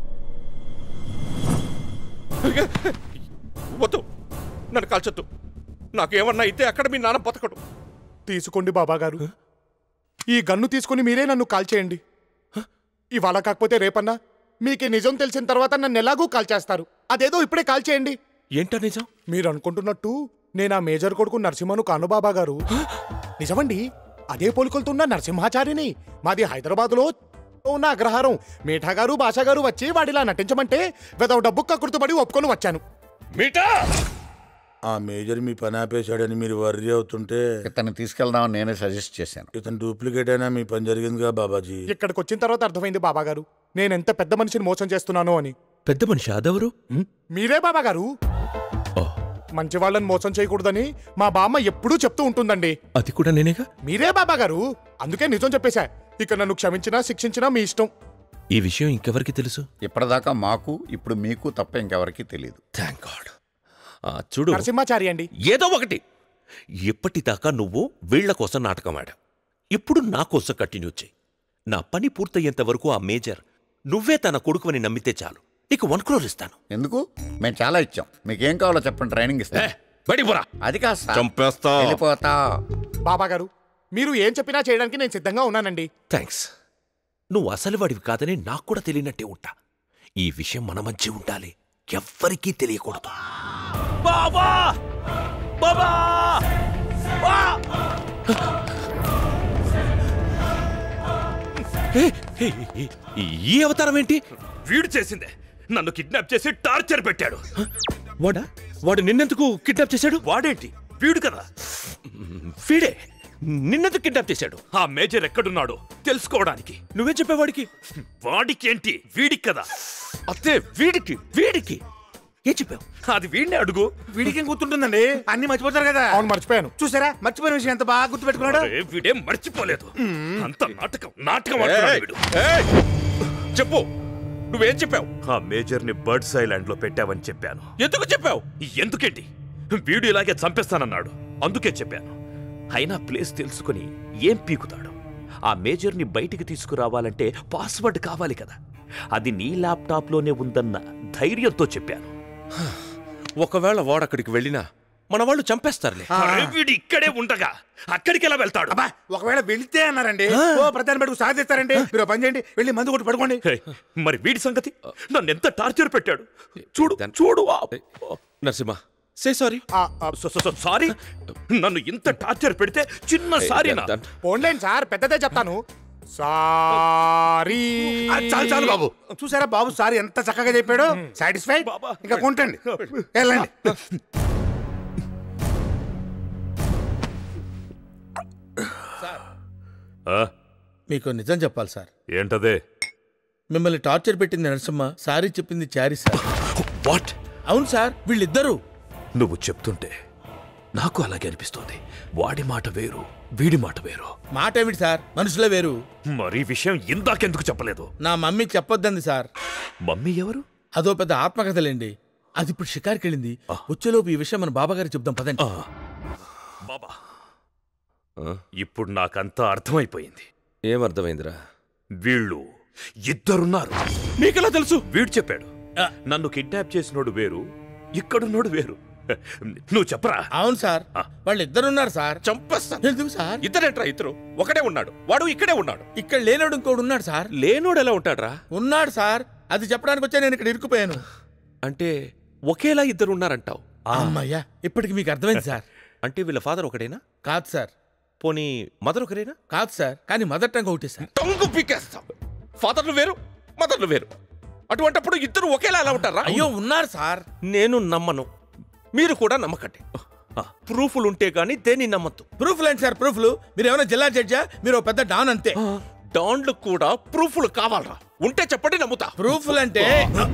వద్దు, నన్ను కాల్చొద్దు. నాకేమన్నా అయితే అక్కడ మీ నాన్న బతకడు. తీసుకోండి బాబా గారు, ఈ గన్ను తీసుకుని మీరే నన్ను కాల్చేయండి. ఇవాళ కాకపోతే రేపన్నా మీకు నిజం తెలిసిన తర్వాత నన్ను ఎలాగూ కాల్చేస్తారు. అదేదో ఇప్పుడే కాల్చేయండి. ఏంటో నిజం? మీరు అనుకుంటున్నట్టు నేను ఆ మేజర్ కొడుకు నరసింహను కాను బాబా గారు. నిజమండి, అదే పోలికలుతున్న నరసింహాచార్యని. మాది హైదరాబాద్లో ఉన్న అగ్రహారం. మీఠా గారు భాషా గారు వచ్చి వాడిలా నటించమంటే వెదవ డబ్బు కక్కుర్తుపడి ఒప్పుకొని వచ్చాను. మీఠా ఆ మేజర్ మీ పని ఆపేశాడని మీరు వర్రీ అవుతుంటే ఇతన్ని తీసుకెళ్దామని నేనే సజెస్ట్ చేశాను. ఇతను డూప్లికేట్ అయినా మీ పని జరిగిందిగా బాబాజీ. ఇక్కడికి వచ్చిన తర్వాత అర్థమైంది బాబా గారు, నేను ఎంత పెద్ద మనిషిని మోసం చేస్తున్నాను అని. పెద్ద మనిషి అదెవరు? మీరే బాబా గారు. మంచి వాళ్ళని మోసం చేయకూడదని మా బామ్మ ఎప్పుడూ చెప్తూ ఉంటుందండి. అది కూడా నేనేగా. మీరే బాబా గారు, అందుకే నిజం చెప్పేశా. ఇక నన్ను క్షమించినా శిక్షించినా మీ ఇష్టం. ఈ విషయం ఇంకెవరికి తెలుసు? ఇప్పటిదాకా మాకు, ఇప్పుడు మీకు తప్ప ఇంకెవరికి తెలియదు. Thank God. చూడు నరసింహాచారి అండి, ఏదో ఒకటి. ఎప్పటిదాకా నువ్వు వీళ్ల కోసం నాటకం ఆడావు, ఇప్పుడు నా కోసం కంటిన్యూ చేయి. నా పని పూర్తయ్యేంత వరకు ఆ మేజర్ నువ్వే తన కొడుకుని నమ్మితే చాలు, నీకు వన్ క్రోర్ ఇస్తాను. ఎందుకు? మేము చాలా ఇచ్చాం. మీకేం కావాలో చెప్పండి, ట్రైనింగ్ ఇస్తా. అది కాస్త చంపేస్తా. వెళ్ళిపోతా. బాబా గారు, మీరు ఏం చెప్పినా చేయడానికి నేను సిద్ధంగా ఉన్నానండి. థ్యాంక్స్. నువ్వు అసలు వాడివి కాదని నాకు కూడా తెలియనట్టే ఉంటా. ఈ విషయం మన మధ్య ఉండాలి, ఎవ్వరికీ తెలియకూడదు. బాబా బాబా ఈ అవతారం ఏంటి? వీడు చేసిందే. నన్ను కిడ్నాప్ చేసి టార్చర్ పెట్టాడు. వాడా? వాడు నిన్నెందుకు కిడ్నాప్ చేశాడు? వాడేంటి? వీడు కదా. వీడే నిన్నెందుకు కిడ్నాప్ చేశాడు? ఆ మేజర్ ఎక్కడున్నాడో తెలుసుకోవడానికి. నువ్వేం చెప్పేవాడికి? వాడికి ఏంటి, వీడికి కదా. అత్తే వీడికి వీడికి ఏం చెప్పావు? అది వీడిని అడుగు. వీడికి ఏం గుర్తుంటుందండి, అన్ని మర్చిపోతారు కదా. అవును, మర్చిపోయాను. చూసారా, మర్చిపోయిన విషయం ఎంత బాగా గుర్తు పెట్టుకున్నాడు. వీడేం మర్చిపోలేదు. అంత నాటకం నాటకం ఆడుతున్నాడు వీడు. చెప్పు, నువ్వేం చెప్పావు? ఆ మేజర్ ని బర్డ్స్ ఐలాండ్ లో పెట్టావని చెప్పాను. ఎందుకు చెప్పావు? ఎందుకేంటి? వీడు ఇలాగే చంపేస్తానన్నాడు, అందుకే చెప్పాను. అయినా ప్లేస్ తెలుసుకుని ఏం పీకుతాడు? ఆ మేజర్ ని బయటికి తీసుకురావాలంటే పాస్వర్డ్ కావాలి కదా. అది నీ ల్యాప్టాప్ లోనే ఉందన్న ధైర్యంతో చెప్పాను. ఒకవేళ వాడక్కడికి వెళ్ళినా మన వాళ్ళు చంపేస్తారులే. వీడు ఇక్కడే ఉండగా అక్కడికి ఎలా వెళ్తాడు? ఒకవేళ వెళితే అన్నారండి, ఓ ప్రధాని బడుకు సాధిస్తారండి. మీరు పని చేయండి, వెళ్ళి మందు కొట్టి పడుకోండి. మరి వీడి సంగతి? నన్ను ఎంత టార్చర్ పెట్టాడు చూడు చూడు. Narasimha, say sorry. సారీ? నన్ను ఇంత టార్చర్ పెడితే చిన్న సారీ. పోన్లేండి సార్, పెద్దదే చెప్తాను. సారీ. చాలు చాలు బాబు. చూసారా బాబు సారీ ఎంత చక్కగా చెప్పాడు. సాటిస్ఫైడ్? ఇంకా కొంటండి, వెళ్ళండి. మీకు నిజం చెప్పాలి సార్. ఏంటదే? మిమ్మల్ని టార్చర్ పెట్టింది నరసింహ, సారీ చెప్పింది చారీ సార్. వాట్? అవును సార్, వీళ్ళిద్దరూ. నువ్వు చెప్తుంటే నాకు అలాగే అనిపిస్తోంది. వాడి మాట వేరు, వీడి మాట వేరు. మాట ఏమిటి సార్, మనుషులే వేరు. మరి విషయం ఇందాకెందుకు చెప్పలేదు? నా మమ్మీ చెప్పొద్దంది సార్. మమ్మీ ఎవరు? అదో పెద్ద ఆత్మకథలేండి. అది ఇప్పుడు షికార్కి వెళ్ళింది. వచ్చేలోపు ఈ విషయం మన బాబాగారికి చెప్దాం పదండి. బాబా, ఇప్పుడు నాకంతా అర్థమైపోయింది. ఏమర్థమైందిరా? వీళ్ళు ఇద్దరున్నారు. నీకెలా తెలుసు? వీడు చెప్పాడు. నన్ను కిడ్నాప్ చేసినోడు వేరు, ఇక్కడున్నోడు వేరు. నువ్వు చెప్పరా? అవును సార్, వాళ్ళు ఇద్దరున్నారు సార్. చంపేస్తాను. ఎందుకు సార్? ఇద్దరేంట్రా? ఇద్దరు ఒకడే ఉన్నాడు. వాడు ఇక్కడే ఉన్నాడు. ఇక్కడ లేనోడు ఇంకోడు ఉన్నాడు సార్. లేనోడు ఎలా ఉంటాడ్రా? ఉన్నాడు సార్, అది చెప్పడానికి వచ్చా నేను ఇక్కడ ఇరుక్కుపోయాను. అంటే ఒకేలా ఇద్దరు ఉన్నారంటావు? అమ్మయ్యా, ఇప్పటికి మీకు అర్థమైంది సార్. అంటే వీళ్ళ ఫాదర్ ఒకడేనా? కాదు సార్. పోనీ మదర్ ఒకరేనా? కాదు సార్, కానీ మదర్ టంగ్ ఒకటే సార్. టంగు పీకేస్తాం. ఫాదర్లు వేరు, మదర్లు వేరు. అటువంటప్పుడు ఇద్దరు ఒకేలా ఎలా ఉంటారా? అయ్యో ఉన్నారు సార్. నేను నమ్మను. మీరు కూడా నమ్మకండి. ప్రూఫ్లు ఉంటే గానీ దేన్ని నమ్మద్దు. ప్రూఫ్లు ఏంటి సార్ ప్రూఫ్లు? మీరు ఏమైనా జిల్లా జడ్జా? మీరు పెద్ద డాన్ అంతే. డాన్లు కూడా ప్రూఫ్లు కావాలరా? ఉంటే చెప్పండి నమ్ముతా. ప్రూఫ్లు అంటే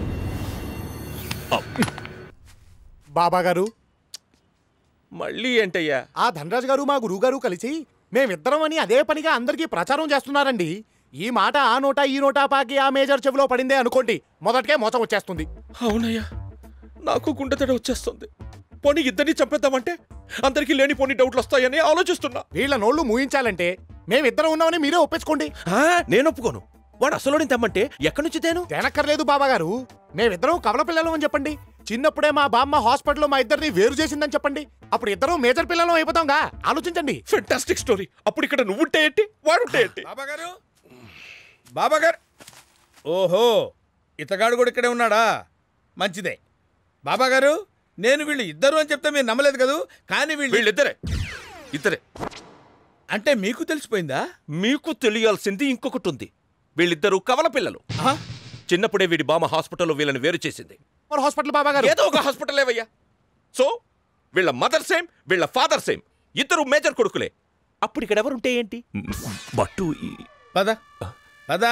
బాబా గారు మళ్ళీ ఏంటయ్యా? ఆ ధనరాజ్ గారు మా గురువు గారు కలిసి మేమిద్దరం అని అదే పనిగా అందరికీ ప్రచారం చేస్తున్నారండి. ఈ మాట ఆ నోటా ఈ నోటా పాకి ఆ మేజర్ చెవిలో పడిందే అనుకోండి, మొదటికే మోసం వచ్చేస్తుంది. అవునయ్యా, నాకు గుండె తడ వచ్చేస్తుంది. పోనీ ఇద్దరిని చంపేద్దామంటే అందరికీ లేని పోనీ డౌట్లు వస్తాయని ఆలోచిస్తున్నా. వీళ్ళ నోళ్లు మూయించాలంటే మేమిద్దరం ఉన్నామని మీరే ఒప్పించుకోండి. నేను ఒప్పుకోను. వాడు అసలు తెమ్మంటే ఎక్కడి నుంచి తేను? తేనక్కర్లేదు బాబా గారు, మేమిద్దరం కవల పిల్లలం అని చెప్పండి. చిన్నప్పుడే మా బామ్మ హాస్పిటల్లో మా ఇద్దరిని వేరు చేసిందని చెప్పండి. అప్పుడు ఇద్దరం మేజర్ పిల్లలం అయిపోతాంగా. ఆలోచించండి. Fantastic story. అప్పుడు ఇక్కడ నువ్వుంటే ఏంటి, వాడుంటే ఏంటి? బాబా గారు, బాబా గారు, ఓహో ఇతగాడు కూడా ఇక్కడే ఉన్నాడా? మంచిదే. బాబా గారు, నేను వీళ్ళు ఇద్దరు అని చెప్తే మీరు నమ్మలేదు కదా, కానీ వీళ్ళు వీళ్ళిద్దరే ఇద్దరే అంటే మీకు తెలిసిపోయిందా? మీకు తెలియాల్సింది ఇంకొకటి ఉంది. వీళ్ళిద్దరూ కవల పిల్లలు. చిన్నప్పుడే వీడి బామ్మ హాస్పిటల్లో వీళ్ళని వేరు చేసింది. హాస్పిటల్ బాబా గారు ఏదో ఒక హాస్పిటల్ ఏవయ్యా. సో వీళ్ళ మదర్ సేమ్, వీళ్ళ ఫాదర్ సేమ్, ఇద్దరు మేజర్ కొడుకులే. అప్పుడు ఇక్కడ ఎవరుంటే ఏంటి? బట్టు పద పద.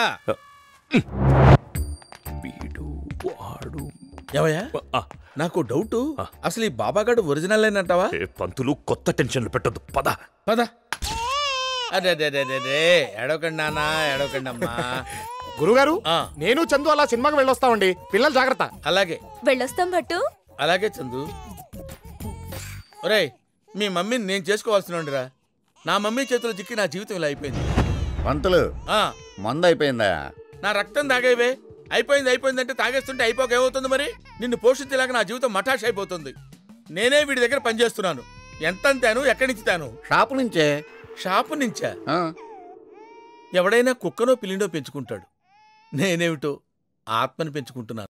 వీడు వాడు ఏవయ్యా, నాకు డౌట్, అసలు ఈ బాబాగాడు ఒరిజినల్ అంటావా? పంతులు కొత్త టెన్షన్లు పెట్టద్దు. పద పద. అదే అదే అదే అదే ఎడవకండి నాన్న, ఎడవకండి అమ్మా. గురుగారు, నేను చందు అలా సినిమాకి వెళ్ళొస్తామండి. పిల్లలు జాగ్రత్త. అలాగే వెళ్ళొస్తాం భట్టు. అలాగే చందు. ఒరేయ్, మీ మమ్మీని నేను చేసుకోవాల్సినరా? నా మమ్మీ చేతిలో చిక్కి నా జీవితం ఇలా అయిపోయింది. పంతులు మందు అయిపోయిందా? నా రక్తం తాగేవే. అయిపోయింది అయిపోయింది అంటే తాగేస్తుంటే అయిపోక ఏమవుతుంది మరి? నిన్ను పోషించేలాగా నా జీవితం మఠాష్ అయిపోతుంది. నేనే వీడి దగ్గర పనిచేస్తున్నాను. ఎంత అంతాను, ఎక్కడి నుంచి తాను? షాపు నుంచే. షాపు నుంచా? ఎవడైనా కుక్కనో పిల్లినో పెంచుకుంటాడు. నేనేమిటో ఆత్మని పెంచుకుంటున్నాను.